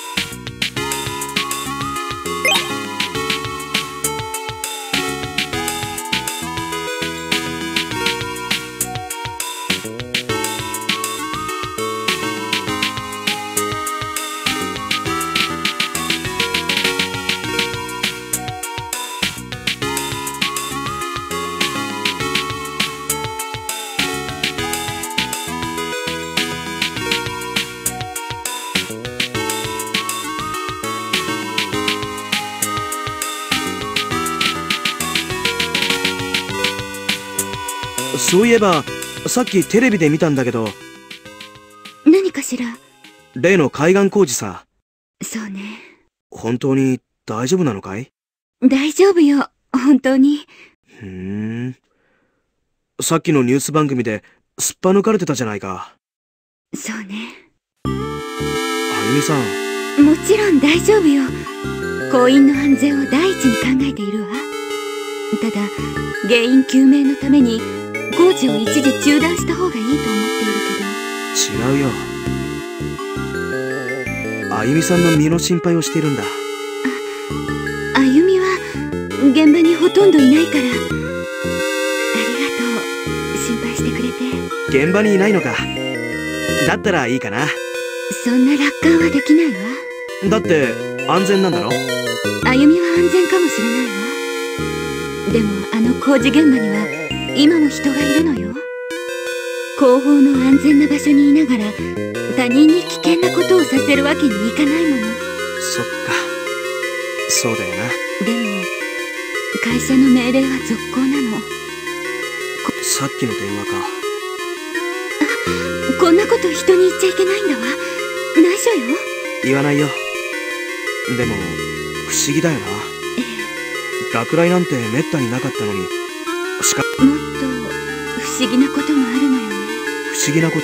そういえばさっきテレビで見たんだけど。 何かしら？ 例の海岸工事さ。 そうね。 本当に大丈夫なのかい？ 大丈夫よ、本当に。 さっきのニュース番組ですっぱ抜かれてたじゃないか。 そうね。 あゆみさん。 もちろん大丈夫よ。行員の安全を第一に考えているわ。ただ原因究明のために工事を一時中断した方がいいと思っているけど。 違うよ。あゆみさんの身の心配をしているんだ。 あゆみは現場にほとんどいないから。ありがとう、心配してくれて。 現場にいないのか。だったらいいかな。 そんな楽観はできないわ。 だって安全なんだろ。 あゆみは安全かもしれないわ。でもあの工事現場には今も人がいるのよ。後方の安全な場所にいながら他人に危険なことをさせるわけにいかないもの。 そっか、そうだよな。 でも会社の命令は続行なの。 さっきの電話か。 こんなこと人に言っちゃいけないんだわ。内緒よ。 言わないよ。でも不思議だよな。落雷なんてめったになかったのに。もっと不思議なこともあるのよね。 不思議なこと？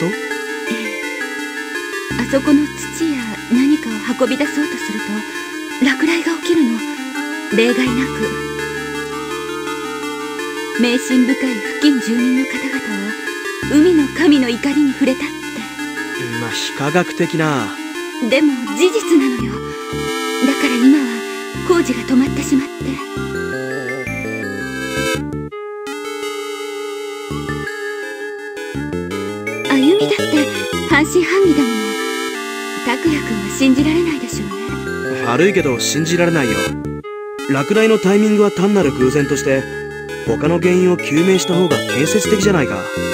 あそこの土や何かを運び出そうとすると落雷が起きるの。例外なく。迷信深い付近住民の方々は海の神の怒りに触れたって。 まあ非科学的な。 でも事実なのよ。だから今は工事が止まってしまって。歩みだって半信半疑だもの。拓也くんは信じられないでしょうね。 悪いけど信じられないよ。落雷のタイミングは単なる偶然として他の原因を究明した方が建設的じゃないか。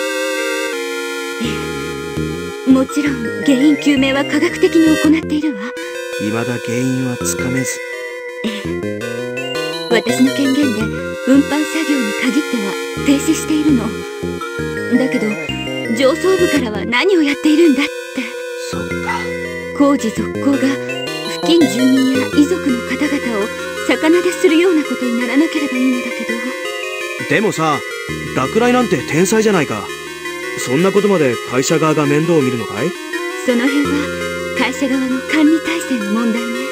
ええ、もちろん原因究明は科学的に行っているわ。 未だ原因はつかめず。 ええ、私の権限で運搬作業に限っては停止しているの。だけど上層部からは何をやっているんだって。 そっか。 工事続行が付近住民や遺族の方々を魚でするようなことにならなければいいのだけど。 でもさ、落雷なんて天才じゃないか。そんなことまで会社側が面倒を見るのかい？ その辺は会社側の管理体制の問題ね。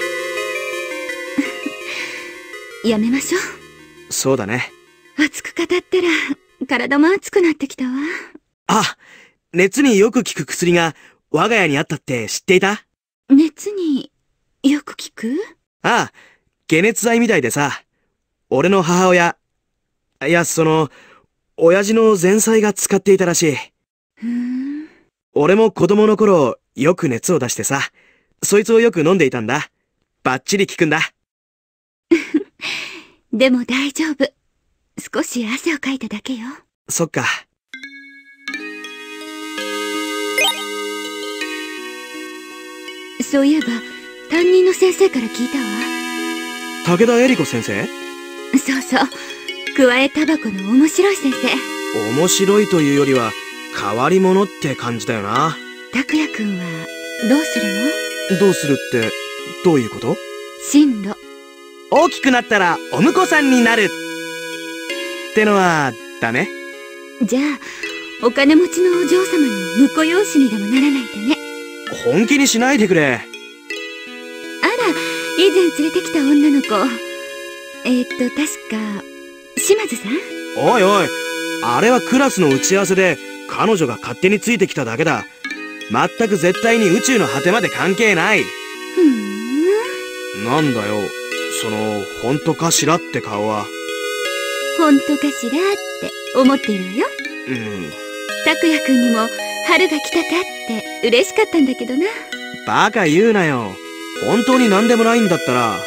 やめましょう。 そうだね。 熱く語ったら体も熱くなってきたわ。 あ、熱によく効く薬が我が家にあったって知っていた？ 熱によく効く？ ああ、解熱剤みたいでさ、俺の母親、いや、親父の前妻が使っていたらしい。俺も子供の頃、よく熱を出してさ、そいつをよく飲んでいたんだ。バッチリ効くんだ。 でも大丈夫。少し汗をかいただけよ。 そっか。 そういえば、担任の先生から聞いたわ。 武田恵理子先生？ そうそう。加えタバコの面白い先生。 面白いというよりは、変わり者って感じだよな。 拓也くんは、どうするの？ どうするって、どういうこと？ 進路。 大きくなったらお婿さんになるってのはダメ？ じゃあお金持ちのお嬢様の婿養子にでもならないとね。 本気にしないでくれ。 あら、以前連れてきた女の子、確か島津さん？ おいおい、あれはクラスの打ち合わせで彼女が勝手についてきただけだ。全く絶対に宇宙の果てまで関係ない。なんだよ、本当かしらって顔は。 本当かしらって思っているわよ。拓也くんにも春が来たかって嬉しかったんだけどな。 バカ言うなよ。本当に何でもないんだったら。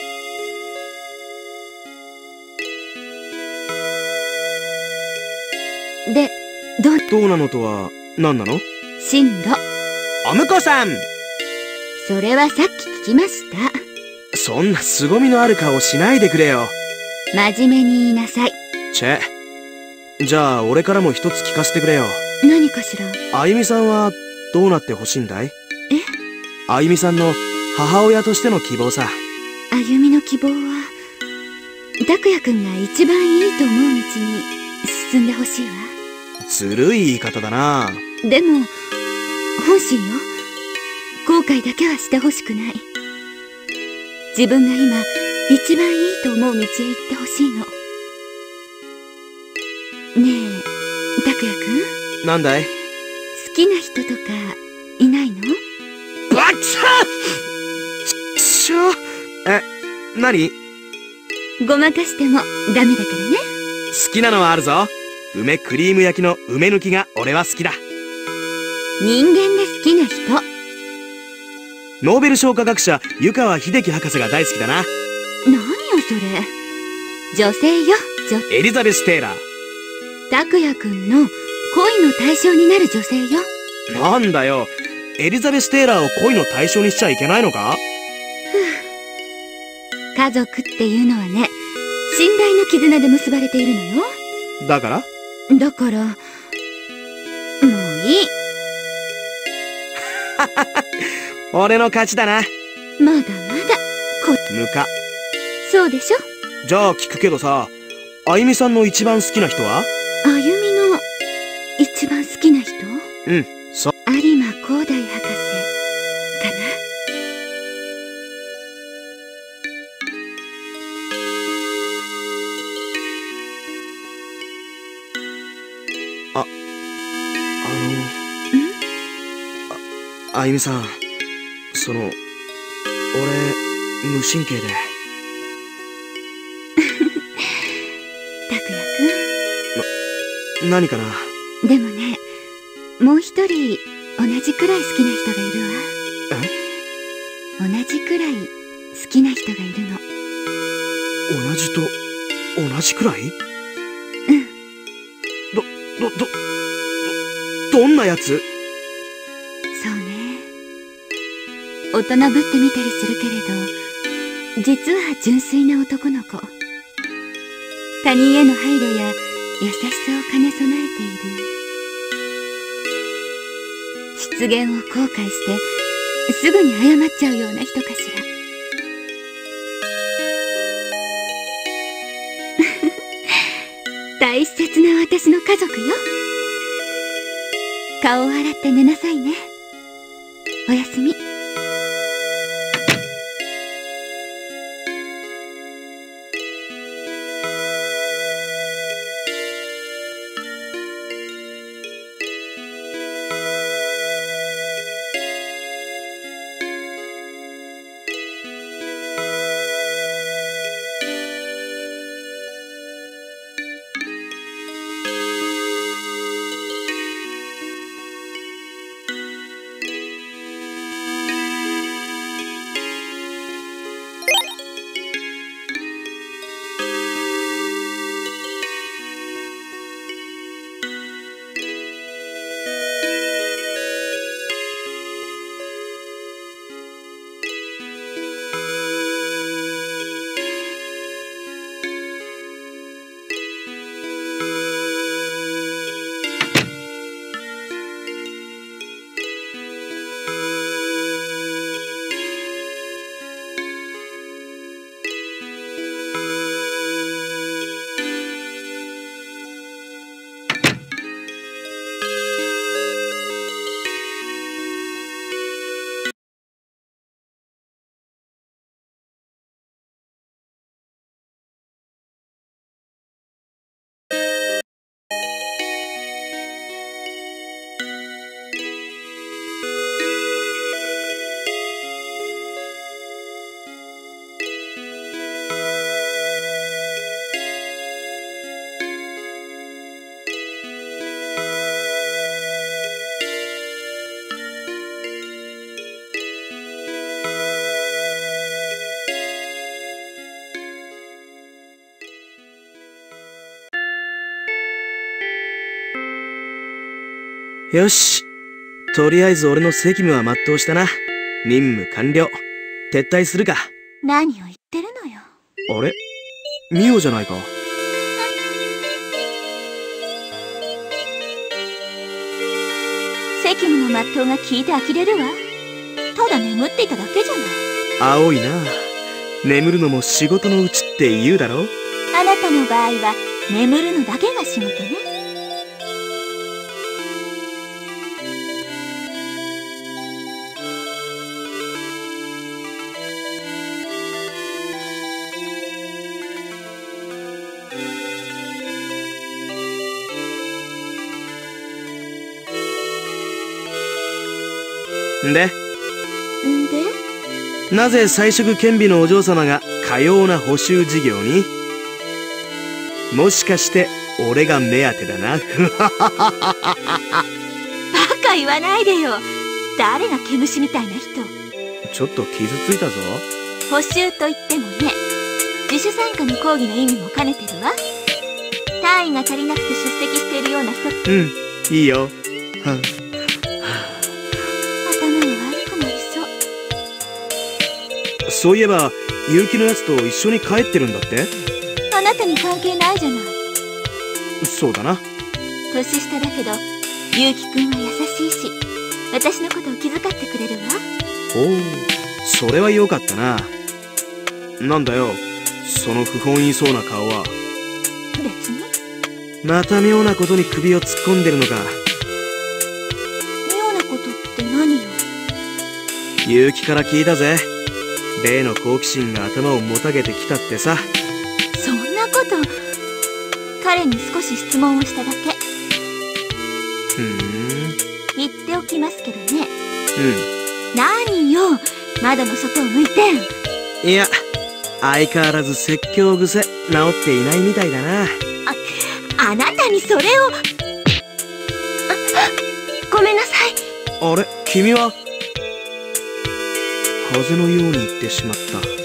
で、どうなのとは何なの？ 進路。 お婿さん！ それはさっき聞きました。 そんな凄みのある顔しないでくれよ。 真面目に言いなさい。 チェ。じゃあ俺からも一つ聞かせてくれよ。 何かしら？ あゆみさんはどうなってほしいんだい？ え？ あゆみさんの母親としての希望さ。 あゆみの希望は、拓也くんが一番いいと思う道に進んでほしいわ。 ずるい言い方だな。 でも、本心よ。後悔だけはしてほしくない。自分が今、一番いいと思う道へ行ってほしいの。ねえ、拓也くん？ なんだい？ 好きな人とか、いないの？ バッチャ！何？ ごまかしてもダメだからね。 好きなのはあるぞ。梅クリーム焼きの梅抜きが俺は好きだ。 人間で好きな人。 ノーベル賞科学者湯川秀樹博士が大好きだな。 何よそれ。女性よ、 エリザベス・テイラー。 拓也くんの恋の対象になる女性よ。 なんだよ、エリザベス・テイラーを恋の対象にしちゃいけないのか？ 家族っていうのはね、信頼の絆で結ばれているのよ。 だから、 もういい。 俺の勝ちだな。 まだまだ、 ぬか。 そうでしょ？ じゃあ聞くけどさ、あゆみさんの一番好きな人は？ あゆみの一番好きな人？ そう。 有馬光大博士かな。 あゆみさん、俺無神経で。 拓也何かな。 くん。でもね、もう一人同じくらい好きな人がいるわ。同じくらい好きな人がいるの。 同じくらい？ うん。 どんなやつ？ そうね。大人ぶってみたりするけれど、実は純粋な男の子。他人への配慮や優しさを兼ね備えている。失言を後悔してすぐに謝っちゃうような人かしら。大切な私の家族よ。顔を洗って寝なさいね。おやすみ。 よし。とりあえず俺の責務は全うしたな。任務完了。撤退するか。 何を言ってるのよ。 あれ？ミオじゃないか。 責務の全うが聞いて呆れるわ。ただ眠っていただけじゃない。 青いな。眠るのも仕事のうちって言うだろ。 あなたの場合は眠るのだけが仕事ね。 でなぜ彩色兼備のお嬢様がかような補修事業に？もしかして俺が目当てだな。 バカ言わないでよ。誰が毛虫みたいな人。 ちょっと傷ついたぞ。 補修といってもね、自主参加の講義の意味も兼ねてるわ。単位が足りなくて出席しているような人って。 いいよ。そういえば、結城のやつと一緒に帰ってるんだって？ あなたに関係ないじゃない。 そうだな。 年下だけど、結城くんは優しいし、私のことを気遣ってくれるわ。 おお、それは良かったな。なんだよ、その不本意そうな顔は。 別に。 また妙なことに首を突っ込んでるのか。 妙なことって何よ。 結城から聞いたぜ。例の好奇心が頭をもたげてきたってさ。 そんなこと。彼に少し質問をしただけ。言っておきますけどね。 何よ、窓の外を向いて。 いや、相変わらず説教癖治っていないみたいだな。 あなたにそれを。ごめんなさい。 あれ、君は風のように言ってしまった。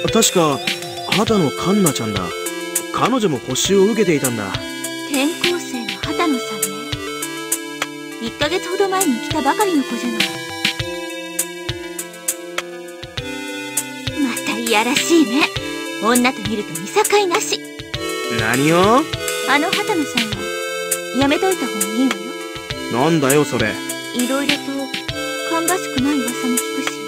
確か畑野環奈ちゃんだ。彼女も補習を受けていたんだ。 転校生の畑野さんね。1ヶ月ほど前に来たばかりの子じゃない。またいやらしい目。女と見ると見境なし。 何を？ あの畑野さんはやめといた方がいいわよ。 なんだよそれ。 いろいろと芳しくない噂も聞くし。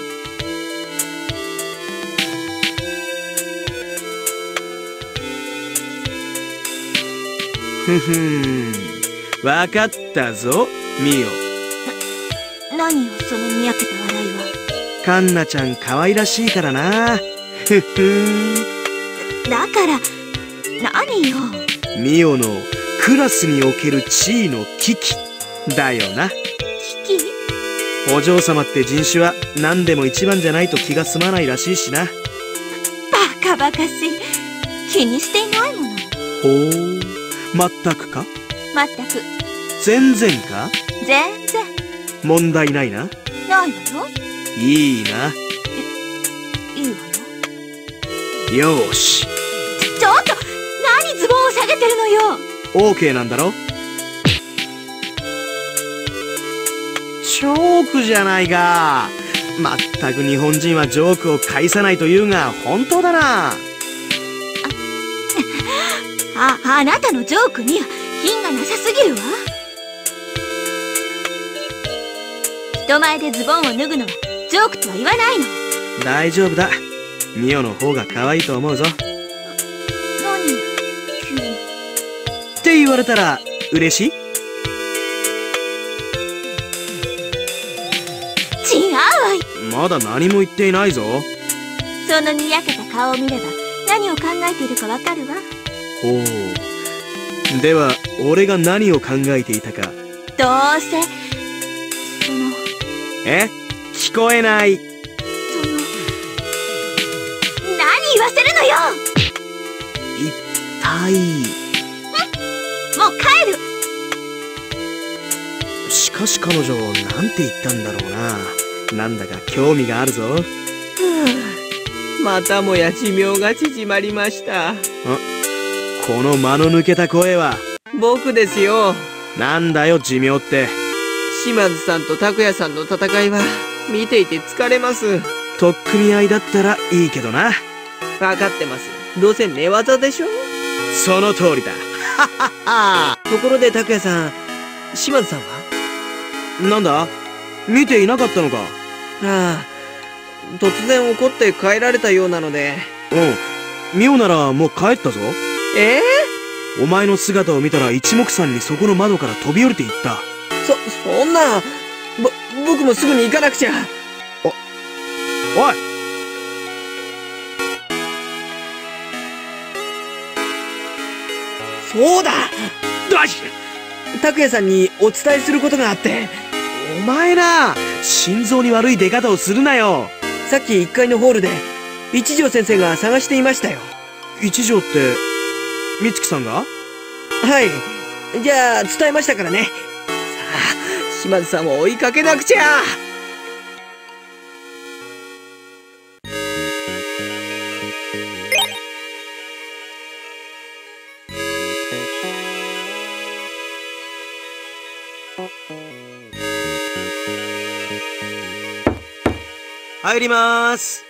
ふふん、わかったぞミオ。 何よそのにやけた笑いは。 カンナちゃん可愛らしいからな。ふふん。 だから何よ。 ミオのクラスにおける地位の危機だよな。 危機？ お嬢様って人種は何でも一番じゃないと気が済まないらしいしな。 バカバカしい。気にしていないもの。 ほう、全くか？ 全く。 全然か？ 全然。 問題ないな。 ないわよ。 いいな。 いいわよ。 よーし。 ちょっと何ズボンを下げてるのよ。 オーケーなんだろ？ジョークじゃないか。まったく日本人はジョークを返さないというが本当だな。 あなたのジョークには品がなさすぎるわ。人前でズボンを脱ぐのはジョークとは言わないの。 大丈夫だ。ミオの方が可愛いと思うぞ。 何急に。 って言われたら嬉しい？ 違うわ。 まだ何も言っていないぞ。 そのにやけた顔を見れば何を考えているかわかるわ。 ほう。では俺が何を考えていたか。 どうせ聞こえない。 何言わせるのよ。 一体。 もう帰る。 しかし彼女なんて言ったんだろうな。なんだか興味があるぞ。 またもや寿命が縮まりました。 この間の抜けた声は。 僕ですよ。 なんだよ寿命って。 島津さんと拓也さんの戦いは見ていて疲れます。 取っ組み合いだったらいいけどな。 分かってます。どうせ寝技でしょ。 その通りだ。 ところで拓也さん、島津さんは？ なんだ？見ていなかったのか？ ああ、突然怒って帰られたようなので。 ミオならもう帰ったぞ。お前の姿を見たら一目散にそこの窓から飛び降りていった。 そんな。僕もすぐに行かなくちゃ。 おい！ そうだ！拓也さんにお伝えすることがあって。 お前な、心臓に悪い出方をするなよ。 さっき1階のホールで一条先生が探していましたよ。 一条って美月さんが？ はい。じゃあ伝えましたからね。さあ、島津さんを追いかけなくちゃ。 入りまーす。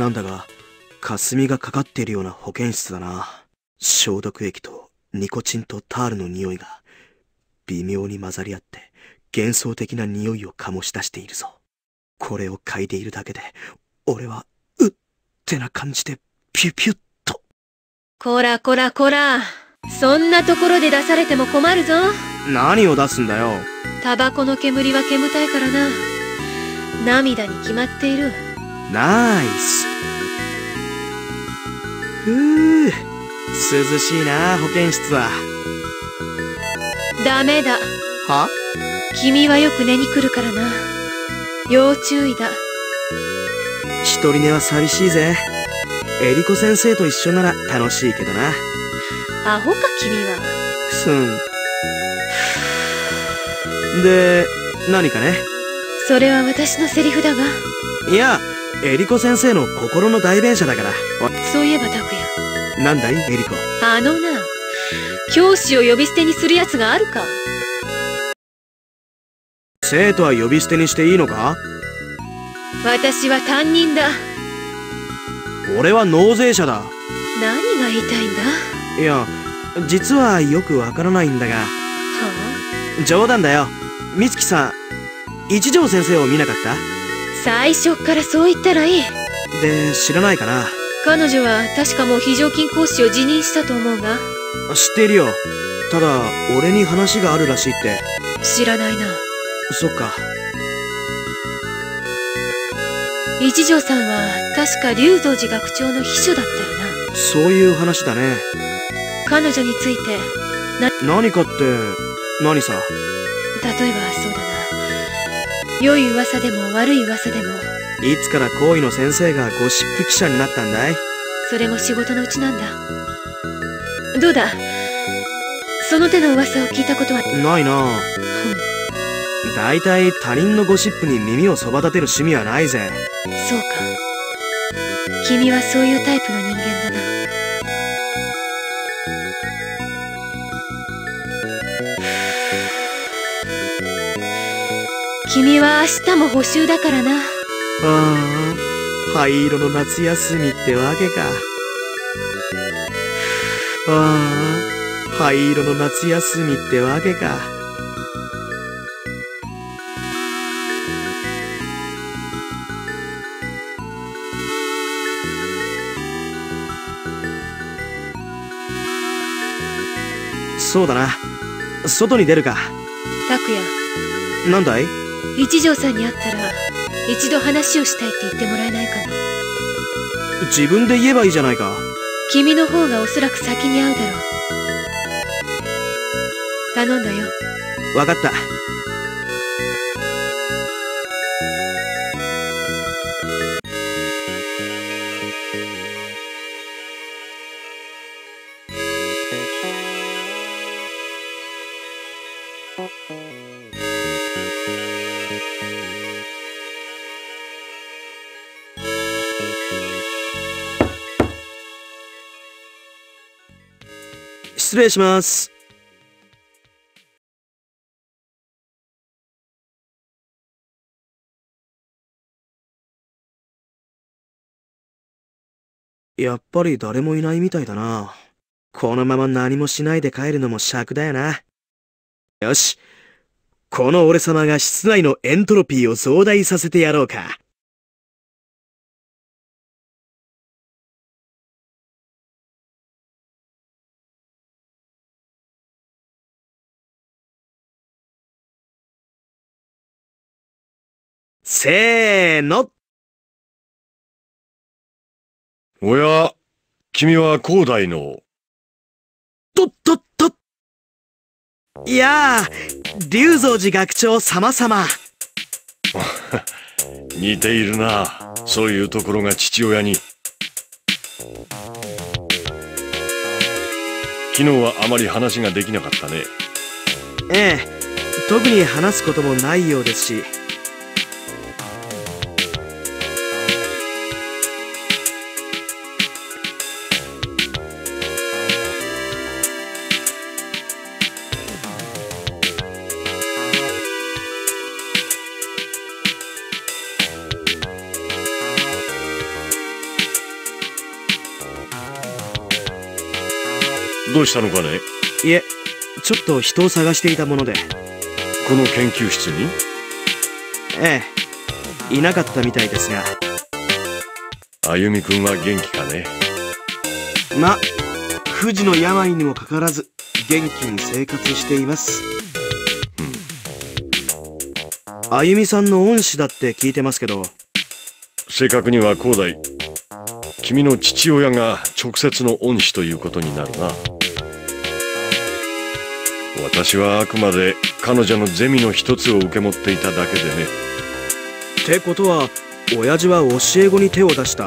なんだが、霞がかかっているような保健室だな。消毒液とニコチンとタールの匂いが微妙に混ざり合って幻想的な匂いを醸し出しているぞ。これを嗅いでいるだけで、俺は、うってな感じでピュピュッと。 こらこらこら。そんなところで出されても困るぞ。 何を出すんだよ。 タバコの煙は煙たいからな。涙に決まっている。 ナイス。ふぅ、涼しいな、保健室は。 ダメだ。 は？ 君はよく寝に来るからな。要注意だ。 一人寝は寂しいぜ。エリコ先生と一緒なら楽しいけどな。 アホか君は。 で、何かね。 それは私のセリフだが。 いや、エリコ先生の心の代弁者だから。 そういえば拓也。 なんだいエリコ。 あのな、教師を呼び捨てにするやつがあるか。 生徒は呼び捨てにしていいのか？ 私は担任だ。 俺は納税者だ。 何が言いたいんだ？ いや、実はよくわからないんだが。 はあ？冗談だよ。美月さん、一条先生を見なかった？ 最初っからそう言ったらいい。 で、知らないかな？ 彼女は確かもう非常勤講師を辞任したと思うが。 知っているよ。ただ、俺に話があるらしいって。 知らないな。 そっか。 一条さんは確か龍蔵寺学長の秘書だったよな。 そういう話だね。 彼女について何かって何さ。 例えばそうだな、良い噂でも悪い噂でも。 いつから行為の先生がゴシップ記者になったんだい？ それも仕事のうちなんだ。どうだ、その手の噂を聞いたことは？ ないな。だいたい他人のゴシップに耳をそば立てる趣味はないぜ。 そうか、君はそういうタイプの人間だな。君は明日も補習だからな。 ああ、灰色の夏休みってわけか。ああ、灰色の夏休みってわけか。そうだな。外に出るか。 拓也。 なんだい？ 一条さんに会ったら一度話をしたいって言ってもらえないかな。 自分で言えばいいじゃないか。 君の方がおそらく先に会うだろう。頼んだよ。 わかった。失礼します。やっぱり誰もいないみたいだな。このまま何もしないで帰るのも尺だよな。よし。この俺様が室内のエントロピーを増大させてやろうか。せーの。 おや、君は広大の。 いやあ、龍蔵寺学長様々。 似ているな。そういうところが父親に。昨日はあまり話ができなかったね。 ええ、特に話すこともないようですし。 どうしたのかね？ いえ、ちょっと人を探していたもので。 この研究室に？ ええ、いなかったみたいですが。 あゆみくんは元気かね？ ま、不治の病にもかかわらず元気に生活しています。あゆみさんの恩師だって聞いてますけど。 正確には広大、君の父親が直接の恩師ということになるな。私はあくまで彼女のゼミの一つを受け持っていただけでね。 ってことは親父は教え子に手を出した？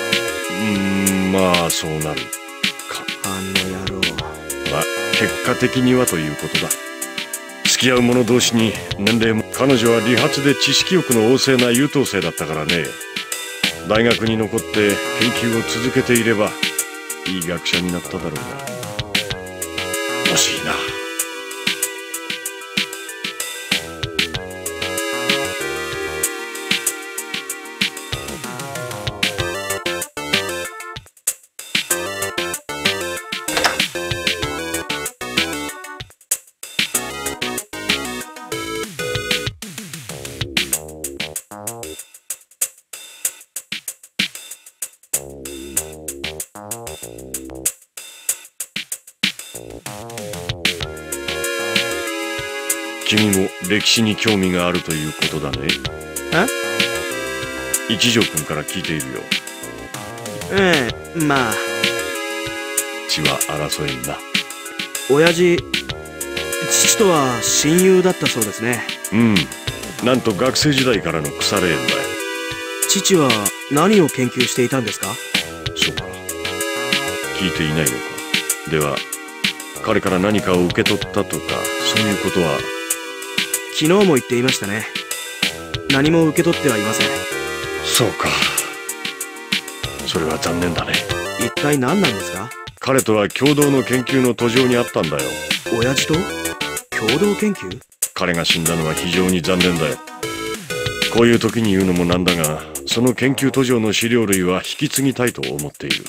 まあそうなるか。 あの野郎。 まあ結果的にはということだ。付き合う者同士に年齢も。彼女は理髪で知識欲の旺盛な優等生だったからね。大学に残って研究を続けていればいい学者になっただろうな。惜しいな。君も歴史に興味があるということだね。一条君から聞いているよ。 ええ、まあ。 血は争えんな。 親父、父とは親友だったそうですね。 なんと学生時代からの腐れ縁だよ。 父は何を研究していたんですか？ そうか、聞いていないのか。では彼から何かを受け取ったとか、そういうことは？ 昨日も言っていましたね。何も受け取ってはいません。 そうか、それは残念だね。 一体何なんですか？ 彼とは共同の研究の途上にあったんだよ。 親父と共同研究？ 彼が死んだのは非常に残念だよ。こういう時に言うのもなんだが、その研究途上の資料類は引き継ぎたいと思っている。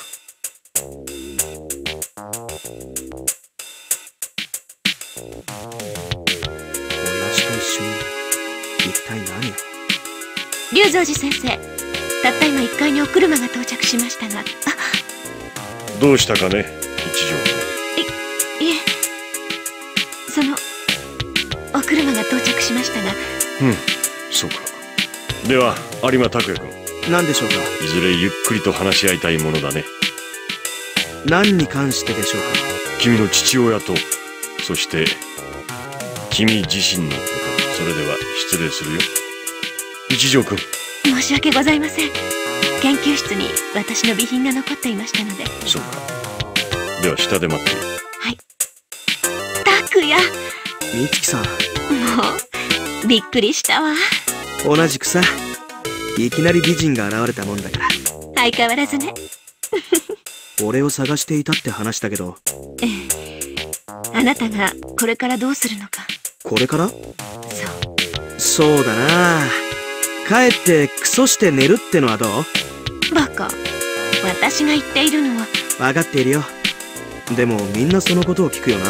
一体何を？ 龍蔵寺先生、たった今1階にお車が到着しましたが。 どうしたかね、一条君。いえ、そのお車が到着しましたが。 そうか。では有馬拓也君、 何でしょうか？ いずれゆっくりと話し合いたいものだね。 何に関してでしょうか？ 君の父親と、そして君自身のこと。それでは失礼するよ、一条君。 申し訳ございません。研究室に私の備品が残っていましたので。 そうか。では下で待っている。 はい。拓也。 美月さん。もうびっくりしたわ。 同じくさ。いきなり美人が現れたもんだから。 相変わらずね。 俺を探していたって話だけど。 ええ。あなたがこれからどうするのか。 これから？ そうだな。帰ってクソして寝るってのはどう？ バカ。私が言っているのは。 分かっているよ。でもみんなそのことを聞くよな。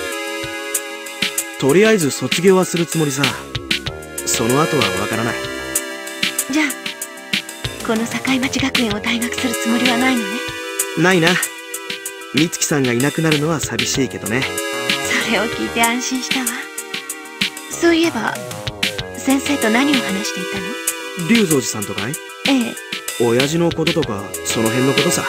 とりあえず卒業はするつもりさ。その後はわからない。 じゃあこの境町学園を退学するつもりはないのね。 ないな。美月さんがいなくなるのは寂しいけどね。 それを聞いて安心したわ。そういえば先生と何を話していたの？ 龍蔵寺さんとかい？ ええ。 親父のこととかその辺のことさ。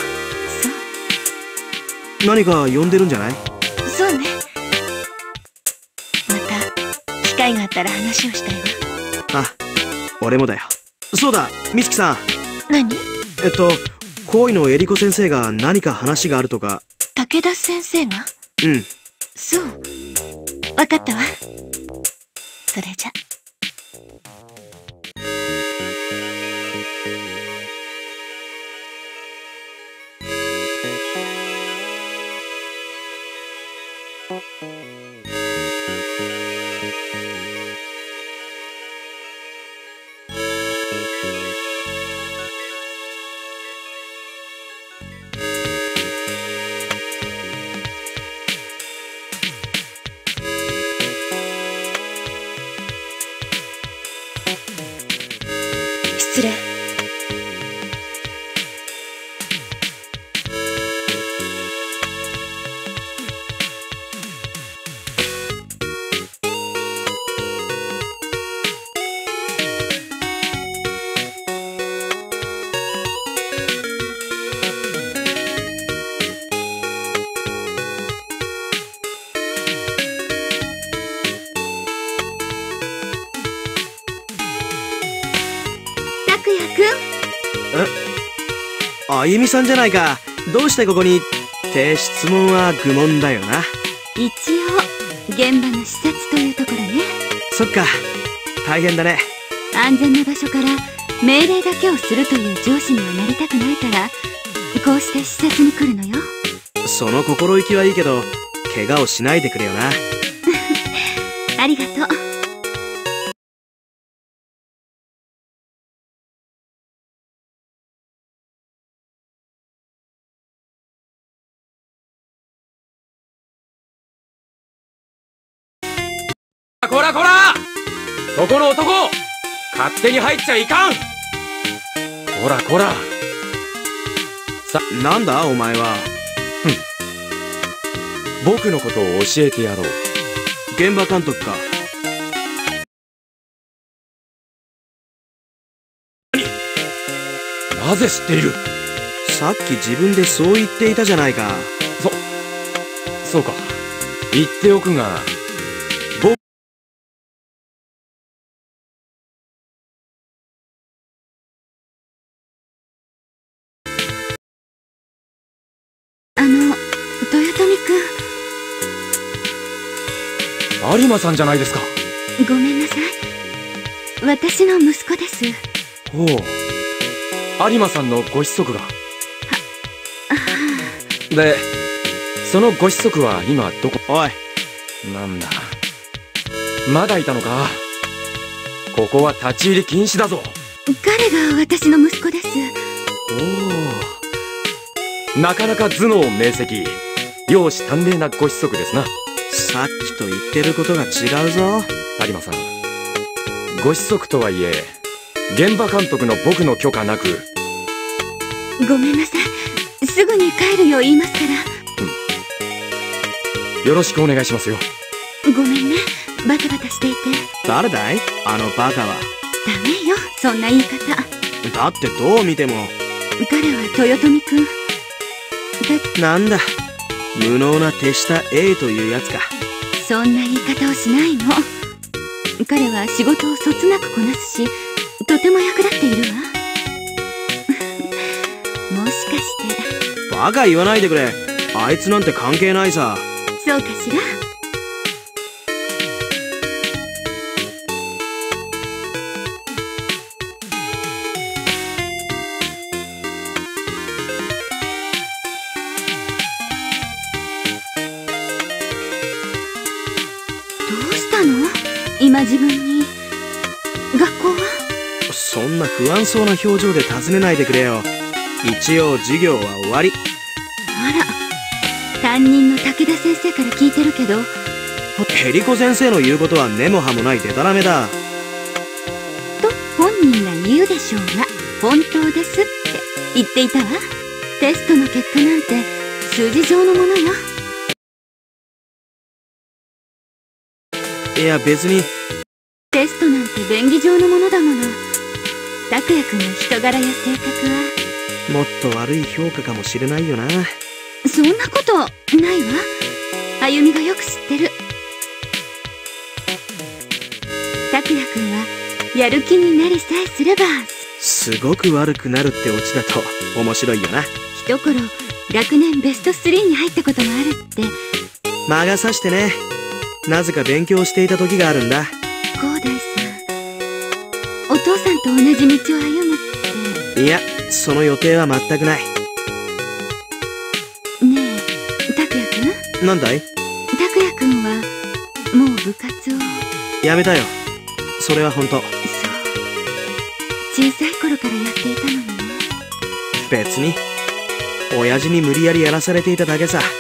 そう。 何か呼んでるんじゃない？ そうね。また機会があったら話をしたいわ。 あ、俺もだよ。そうだ、美月さん。 何？ 恋のエリコ先生が何か話があるとか。 武田先生が？ うん。 そう。わかったわ。それじゃ。 あゆみさんじゃないか。どうしてここにって質問は愚問だよな。 一応現場の視察というところね。 そっか、大変だね。 安全な場所から命令だけをするという上司にはなりたくないから、こうして視察に来るのよ。 その心意気はいいけど、怪我をしないでくれよな。 ありがとう。 こらこら、そこの男、勝手に入っちゃいかん。こらこら。 なんだお前は。 僕のことを教えてやろう。 現場監督か。 なぜ知っている？ さっき自分でそう言っていたじゃないか。 そうか。言っておくが、 豊臣くん。 有馬さんじゃないですか。 ごめんなさい。私の息子です。 ほう。有馬さんのご子息が。で、そのご子息は今どこ？ おい。 なんだ。まだいたのか。ここは立ち入り禁止だぞ。 彼が私の息子です。 おお。なかなか頭脳明晰。容姿端麗なご子息ですな。 さっきと言ってることが違うぞ。 有馬さん。ご子息とはいえ、現場監督の僕の許可なく。 ごめんなさい。すぐに帰るよう言いますから。 よろしくお願いしますよ。 ごめんね。バタバタしていて。 誰だい？あのバカは。 ダメよ、そんな言い方。 だってどう見ても。 彼は豊臣くん。 なんだ。無能な手下 A というやつか。 そんな言い方をしないの。彼は仕事をそつなくこなすし、とても役立っているわ。もしかして。 バカ言わないでくれ。あいつなんて関係ないさ。 そうかしら。今自分に。学校は？ そんな不安そうな表情で尋ねないでくれよ。一応授業は終わり。 あら、担任の武田先生から聞いてるけど。 ヘリコ先生の言うことは根も葉もないデタラメだ。 と本人が言うでしょうが、本当ですって言っていたわ。テストの結果なんて数字上のものよ。 いや別に。 テストなんて便宜上のものだもの。拓也くんの人柄や性格はもっと悪い評価かもしれないよな。 そんなことないわ。あゆみがよく知ってる。拓也くんはやる気になりさえすればすごく悪くなるってオチだと面白いよな。 一頃学年ベスト3に入ったこともあるって。 魔が差してね。なぜか勉強していた時があるんだ。 広大さん、お父さんと同じ道を歩むって。 いや、その予定は全くない。 ねえ、拓也くん？ なんだい？ 拓也くんはもう部活をやめたよ。それは本当。 そう、小さい頃からやっていたのにね。 別に親父に無理やりやらされていただけさ。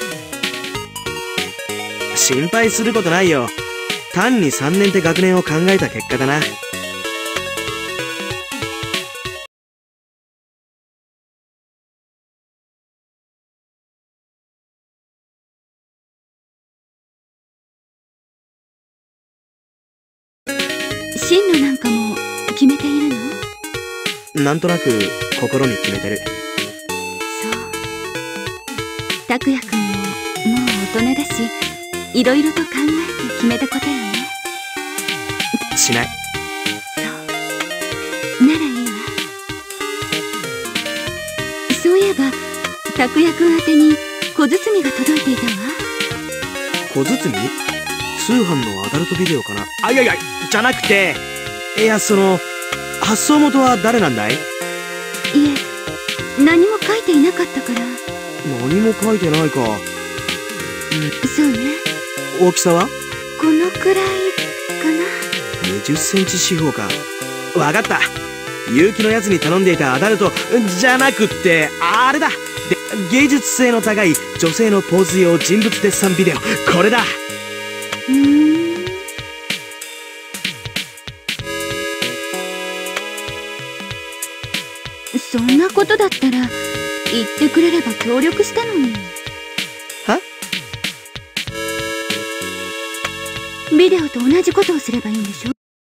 心配することないよ。単に3年って学年を考えた結果だな。 進路なんかも決めているの？ なんとなく心に決めてる。 そう。拓也くんももう大人だし、いろいろと考えて決めたことよね。 しない。 そう。ならいいわ。そういえば、 拓也君宛てに小包が届いていたわ。 小包？通販のアダルトビデオかな。あ、いやいや、じゃなくて、いや、発送元は誰なんだい？ いえ、何も書いていなかったから。 何も書いてないか。 そうね。 大きさは？ このくらいかな。 20センチ四方か。わかった。結城のやつに頼んでいたアダルトじゃなくって、あれだ。で、芸術性の高い女性のポーズ用人物デッサンビデオ、これだ。 そんなことだったら言ってくれれば協力したのに。 は？ ビデオと同じことをすればいいんでしょ？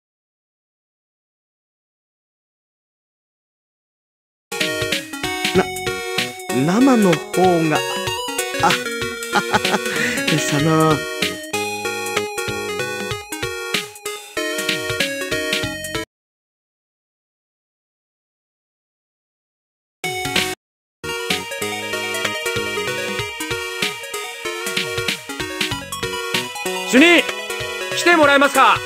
生の方が、 主任、来てもらえますか？ はい、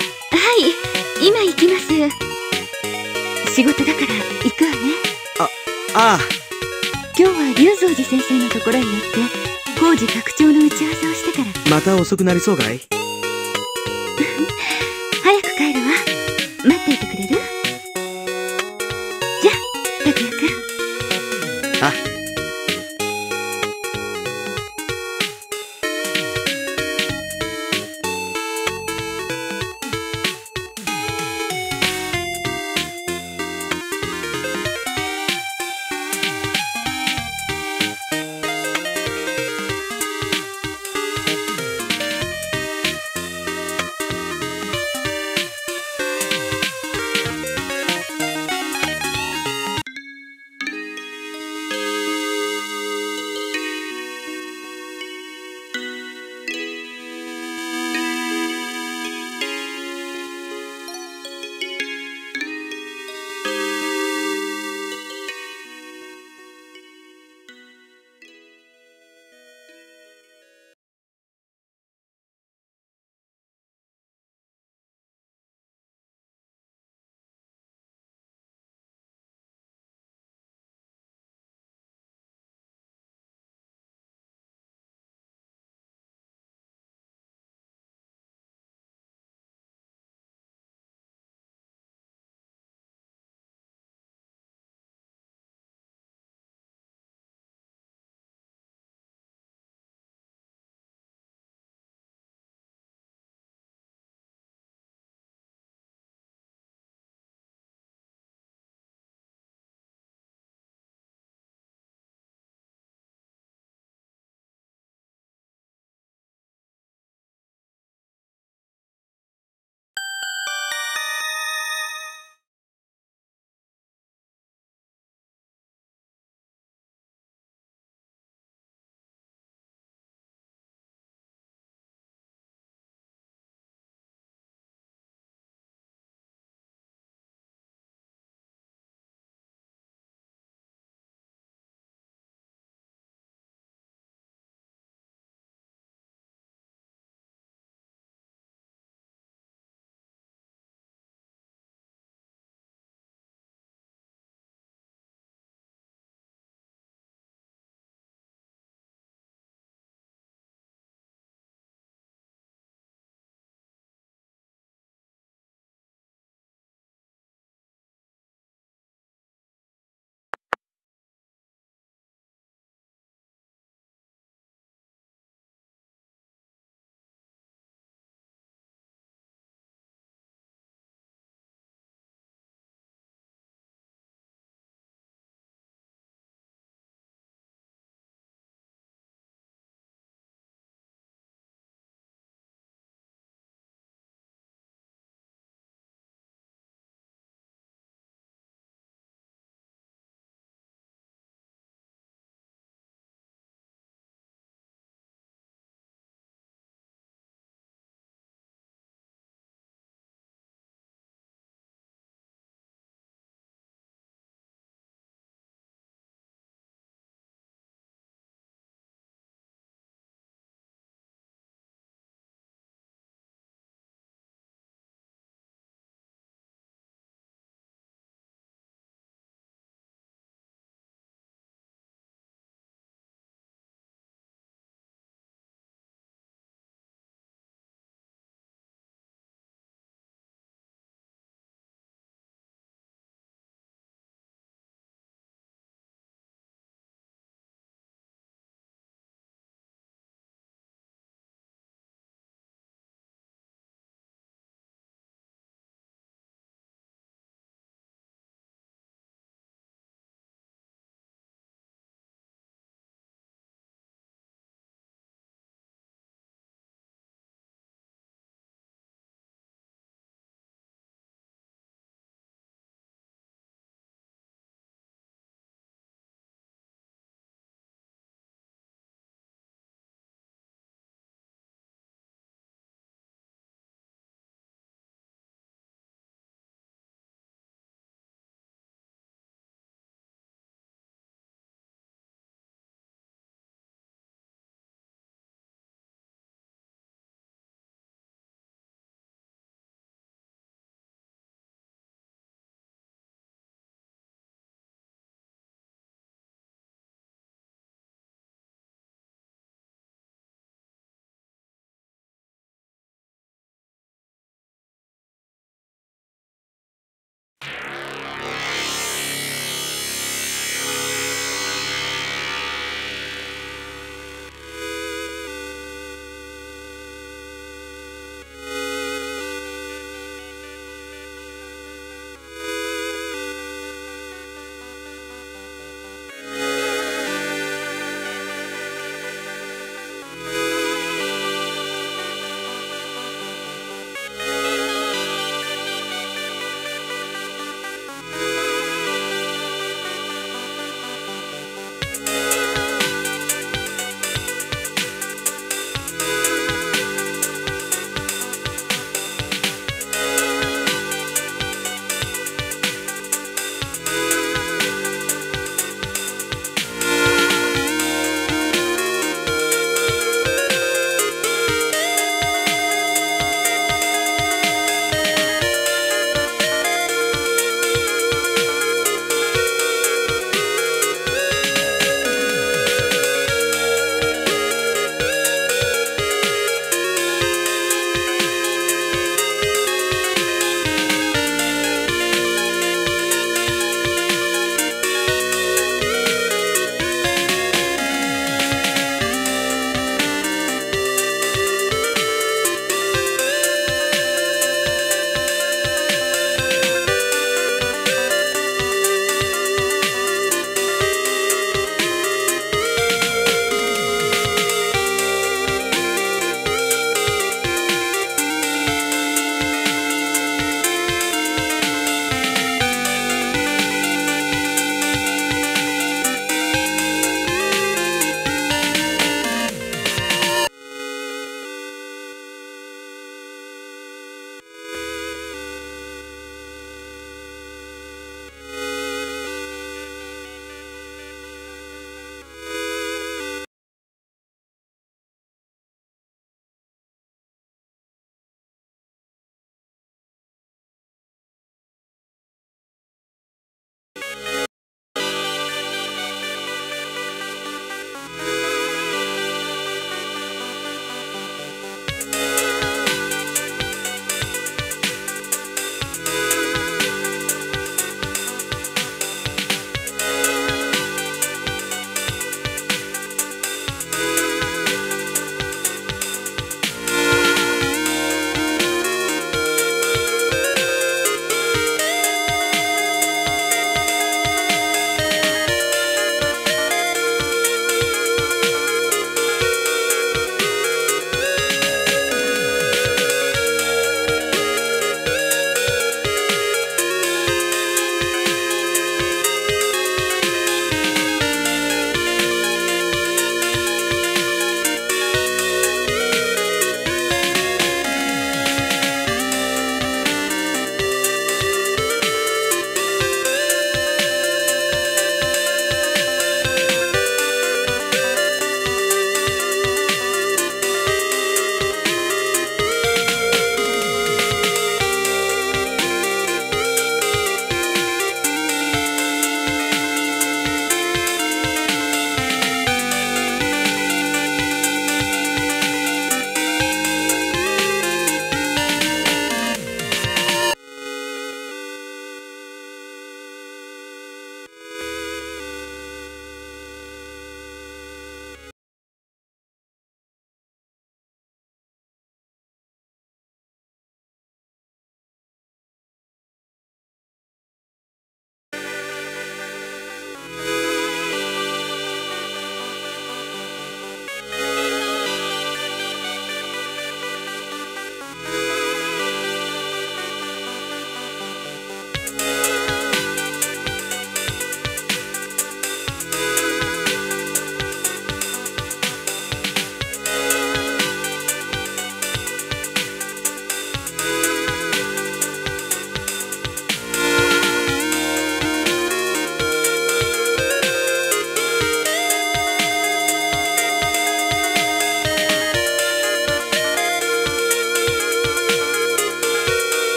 今行きます。仕事だから行くわね。 ああ。 今日は龍蔵寺先生のところへ寄って工事拡張の打ち合わせをしてから。 また遅くなりそうかい？ 早く帰るわ。待っていてくれる？じゃあ、拓也くん。 あ。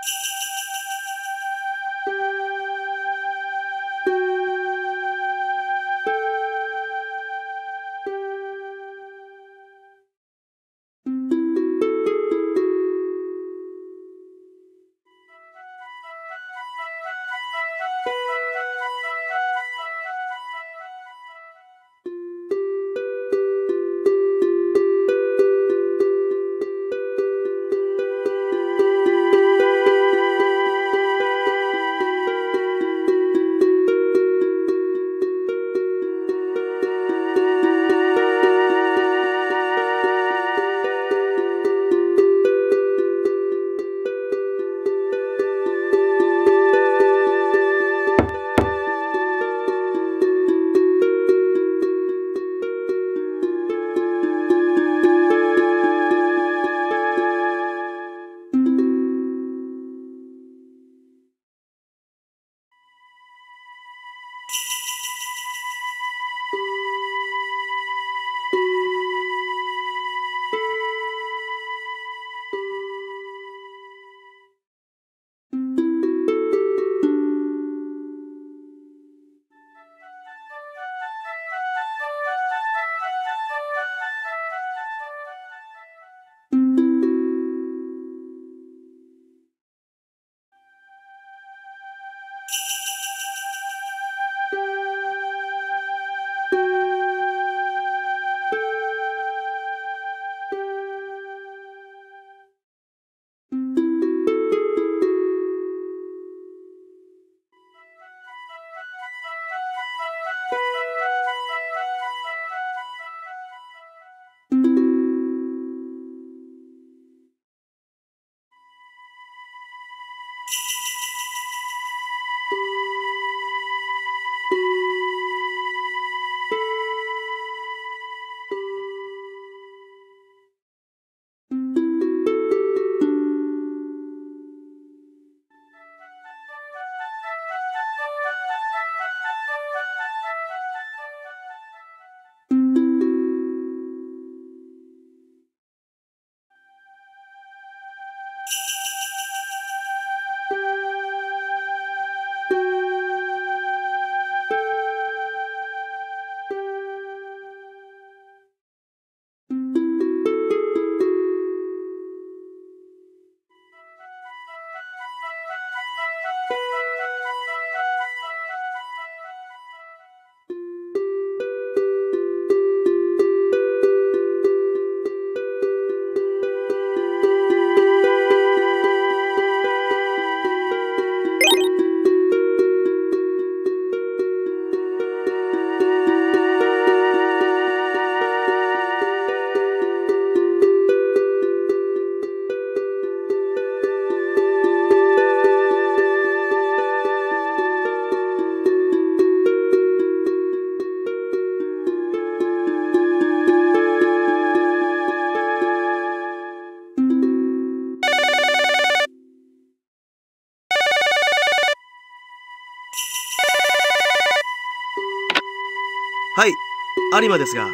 はい、有馬ですが。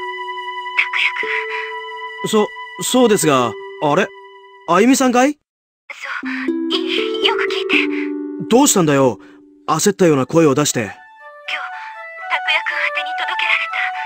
拓也そうですが、あれあゆみさんかい？ くん。よく聞いて。 どうしたんだよ、焦ったような声を出して。 今日、拓也くん宛てに届けられた。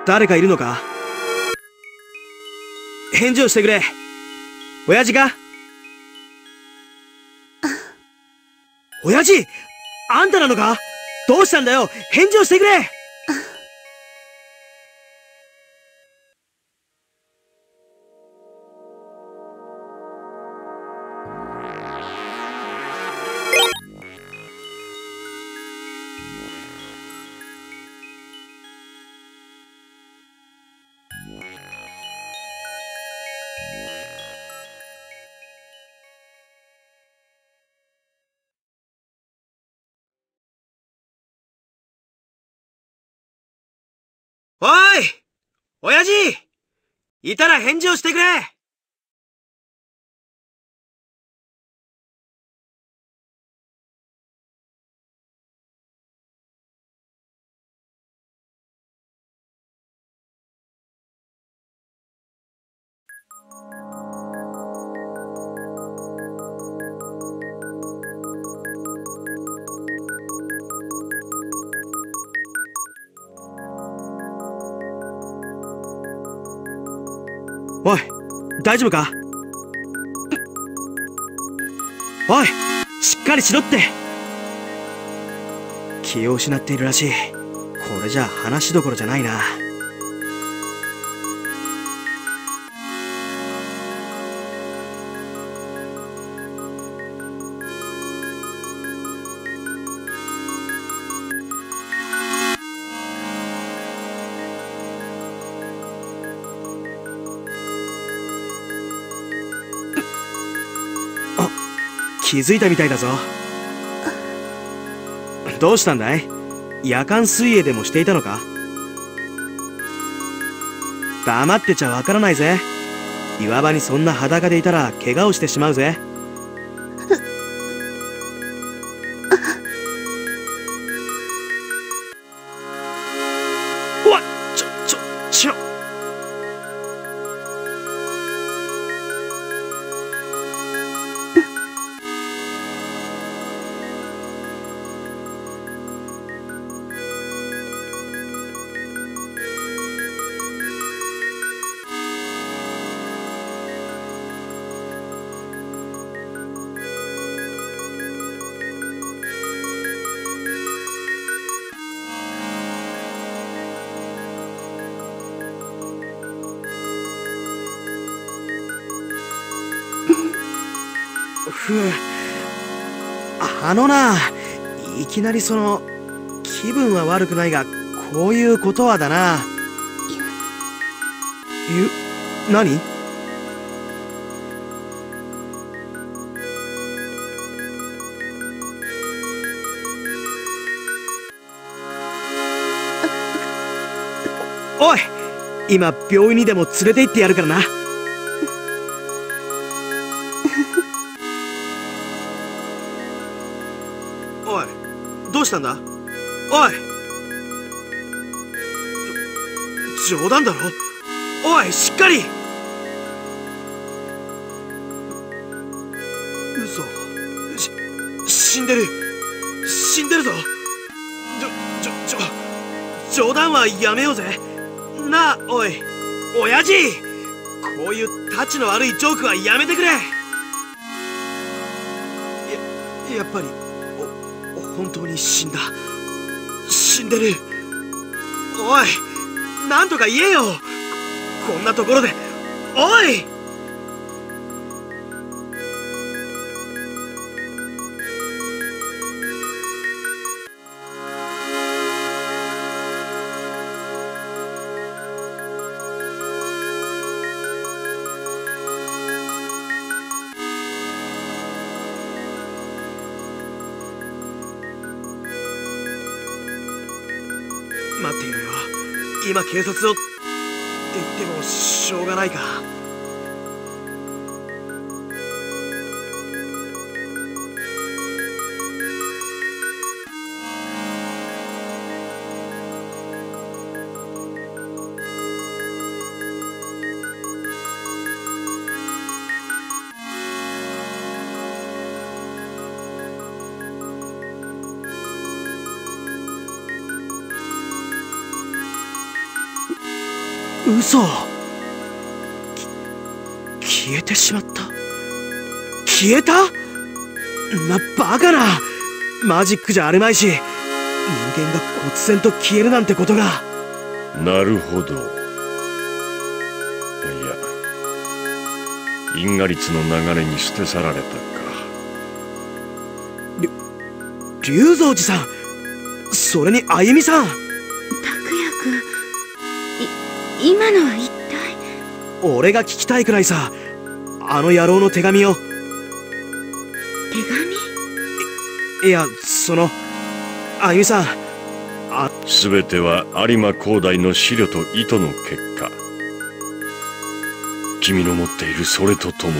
誰かいるのか？返事をしてくれ。親父か？親父、あんたなのか？どうしたんだよ、返事をしてくれ。おい！親父！いたら返事をしてくれ！おい、大丈夫か？おい、しっかりしろって。気を失っているらしい。これじゃ話どころじゃないな。気づいたみたいだぞ。どうしたんだい？夜間水泳でもしていたのか？黙ってちゃわからないぜ。岩場にそんな裸でいたら怪我をしてしまうぜ。うわっ、ちょ。いきなり気分は悪くないが、こういうことはだな。何？おい！今病院にでも連れて行ってやるからな。おい、どうしたんだ？おい！冗談だろ？おい、しっかり！嘘。死んでるぞ。冗談はやめようぜ。なあ、おい、親父！こういうタチの悪いジョークはやめてくれ！やっぱり、本当に死んでる。おい、なんとか言えよ！こんなところで、おい！待っていろよ。今警察をって言ってもしょうがないか。 嘘。消えてしまった。消えた？バカな。マジックじゃあるまいし、人間が忽然と消えるなんてことが。 なるほど。いや、因果律の流れに捨て去られたか。 龍蔵寺さん、それにあゆみさん。 拓也君、今のは一体。 俺が聞きたいくらいさ、あの野郎の手紙を。 手いや、あゆみさん、 全ては有馬広大の思慮と意図の結果。君の持っているそれとともに。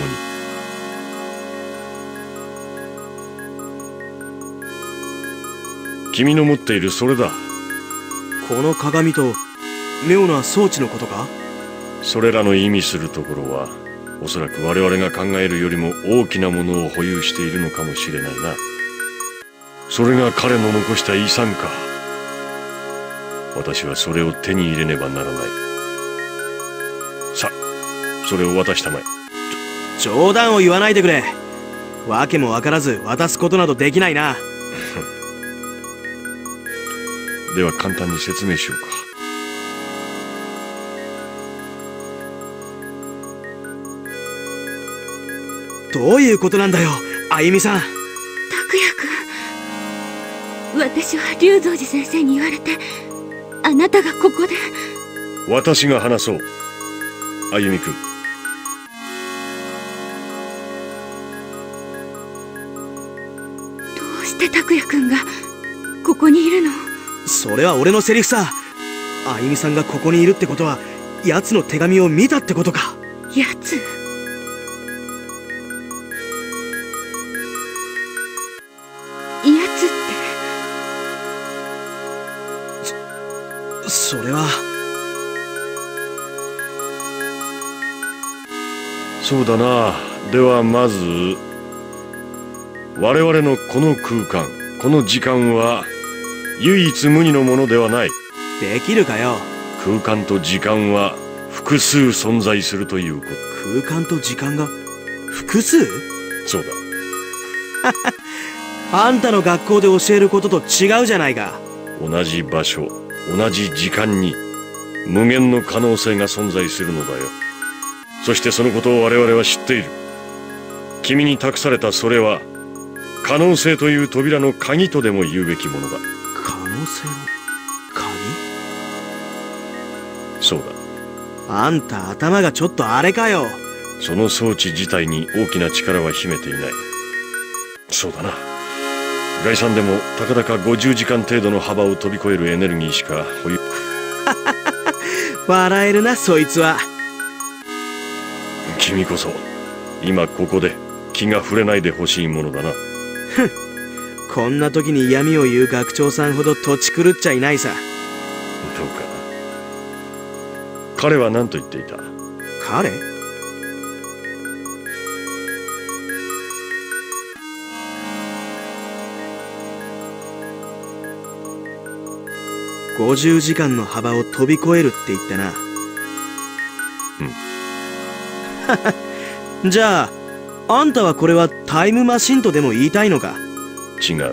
君の持っているそれだ。 この鏡と妙な装置のことか？ それらの意味するところは、おそらく我々が考えるよりも大きなものを保有しているのかもしれないな。それが彼の残した遺産か。私はそれを手に入れねばならない。さ、それを渡したまえ。 冗談を言わないでくれ。わけもわからず渡すことなどできないな。 では簡単に説明しようか。 どういうことなんだよ、あゆみさん。 拓也君、私は龍蔵寺先生に言われて、あなたがここで。 私が話そう。あゆみくん。 どうして拓也君がここにいるの？ それは俺のセリフさ。あゆみさんがここにいるってことは、奴の手紙を見たってことか。 奴？奴って。 それは。 そうだな。ではまず、我々のこの空間、この時間は唯一無二のものではない。 できるかよ。 空間と時間は複数存在するということ。 空間と時間が複数？ そうだ。 あんたの学校で教えることと違うじゃないか。 同じ場所、同じ時間に無限の可能性が存在するのだよ。そしてそのことを我々は知っている。君に託されたそれは可能性という扉の鍵とでも言うべきものだ。 可能性の鍵？ そうだ。 あんた頭がちょっとあれかよ。 その装置自体に大きな力は秘めていない。そうだな。概算でもたかだか50時間程度の幅を飛び越えるエネルギーしか保有。 笑えるな、そいつは。 君こそ今ここで気が触れないでほしいものだな。 ふん、こんな時に嫌味を言う学長さんほど土地狂っちゃいないさ。 どうかな。彼は何と言っていた？ 彼？50時間の幅を飛び越えるって言ったな。うん。じゃあ、あんたはこれはタイムマシンとでも言いたいのか？ 違う。 違う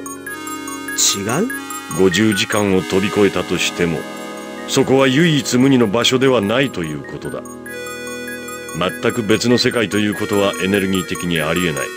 ？50時間を飛び越えたとしても、そこは唯一無二の場所ではないということだ。全く別の世界ということはエネルギー的にありえない。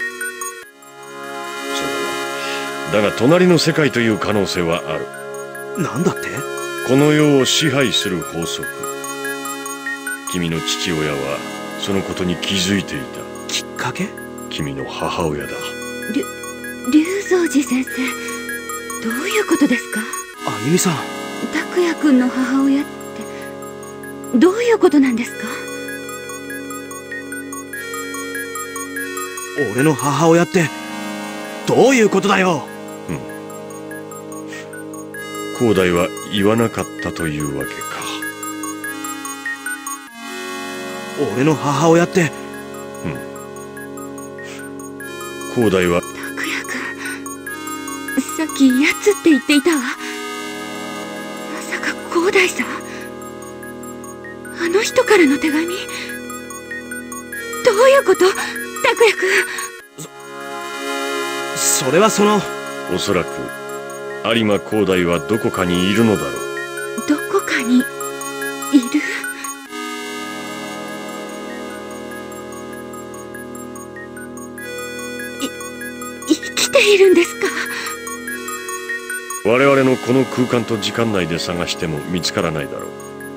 そうだな。だが隣の世界という可能性はある。 なんだって？ この世を支配する法則。君の父親はそのことに気づいていた。 きっかけ？ 君の母親だ。 龍蔵寺先生、どういうことですか？ あゆみさん。 拓也君の母親ってどういうことなんですか？ 俺の母親ってどういうことだよ。 広大は言わなかったというわけか。 俺の母親って。 広大は。 拓也君、さっき奴って言っていたわ。まさか広大さん？ああの人からの手紙。どういうこと、拓也くん。 それはおそらく有馬光大はどこかにいるのだろう。 どこかにいる？生きているんですか？ 我々のこの空間と時間内で探しても見つからないだろ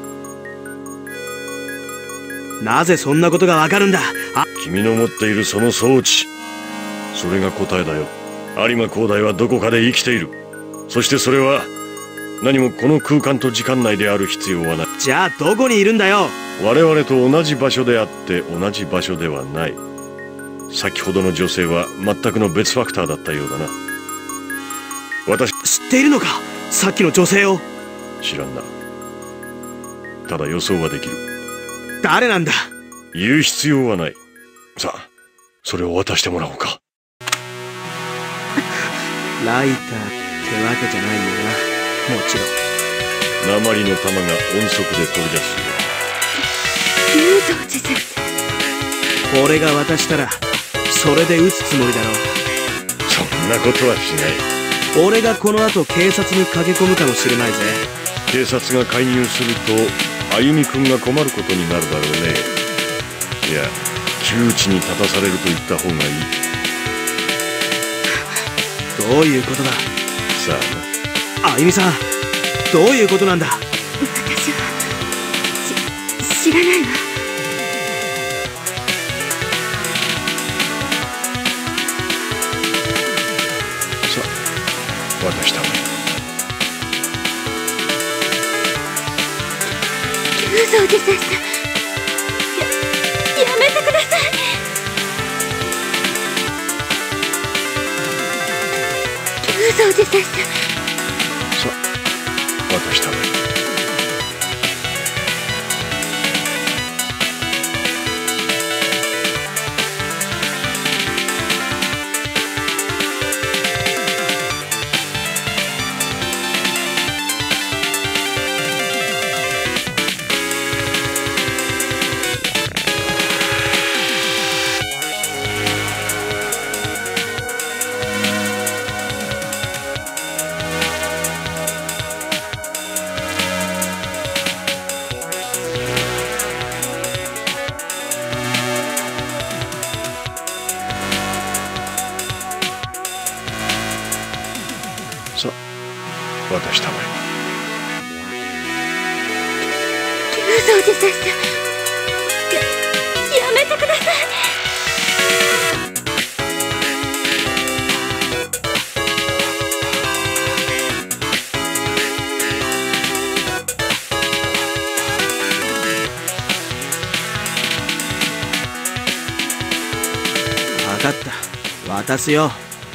う。 なぜそんなことがわかるんだ。 君の持っているその装置、それが答えだよ。有馬光大はどこかで生きている。そしてそれは何もこの空間と時間内である必要はない。 じゃあどこにいるんだよ。 我々と同じ場所であって同じ場所ではない。先ほどの女性は全くの別ファクターだったようだな。私、 知っているのか、さっきの女性を。 知らんな。ただ予想はできる。 誰なんだ。 言う必要はない。さあ、それを渡してもらおうか。 ライターってわけじゃないよな、もちろん。 鉛の玉が音速で飛び出す龍蔵寺先生。 俺が渡したらそれで撃つつもりだろう。 そんなことはしない。 俺がこの後警察に駆け込むかもしれないぜ。 警察が介入すると歩美君が困ることになるだろうね。いや、窮地に立たされると言った方がいい。 どういうことだ。 さあゆみさん、どういうことなんだ。 私は知らないわ。 さあ、渡したわよ。 龍蔵寺先生、やめてください。龍蔵寺先生。 さあ、渡したわよ。さあ、渡したわよ。 龍蔵寺先生、やめてください。 分かった、渡すよ。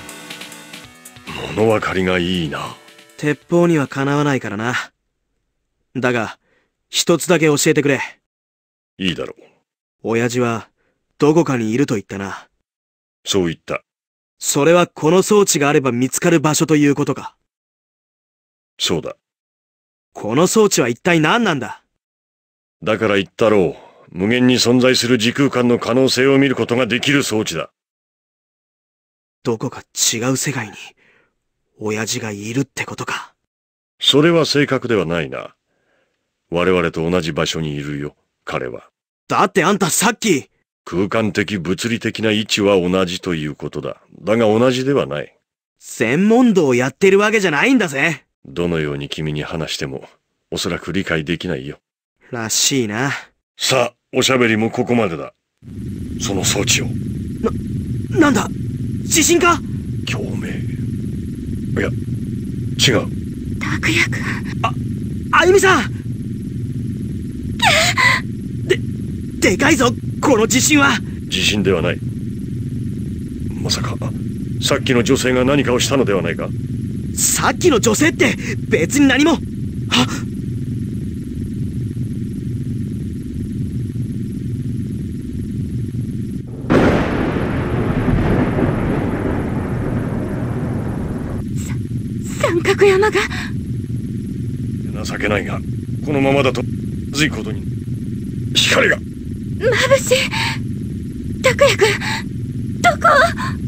物分かりがいいな。 鉄砲にはかなわないからな。だが一つだけ教えてくれ。 いいだろう。 親父はどこかにいると言ったな。 そう言った。 それはこの装置があれば見つかる場所ということか。 そうだ。 この装置は一体何なんだ。 だから言ったろう。無限に存在する時空間の可能性を見ることができる装置だ。 どこか違う世界に親父がいるってことか。 それは正確ではないな。我々と同じ場所にいるよ、彼は。 だってあんたさっき。 空間的物理的な位置は同じということだ。だが同じではない。 専門道をやってるわけじゃないんだぜ。 どのように君に話しても、おそらく理解できないよ。 らしいな。 さあ、おしゃべりもここまでだ。その装置を。 なんだ、地震か。 共鳴。いや、違う。 拓也くん。 あゆみさん。でかいぞ、この地震は。 地震ではない。まさか、さっきの女性が何かをしたのではないか。 さっきの女性って別に何も。 三角山が。 情けないが、このままだとまずいことに。 光が。 眩しい。拓也くん、どこ？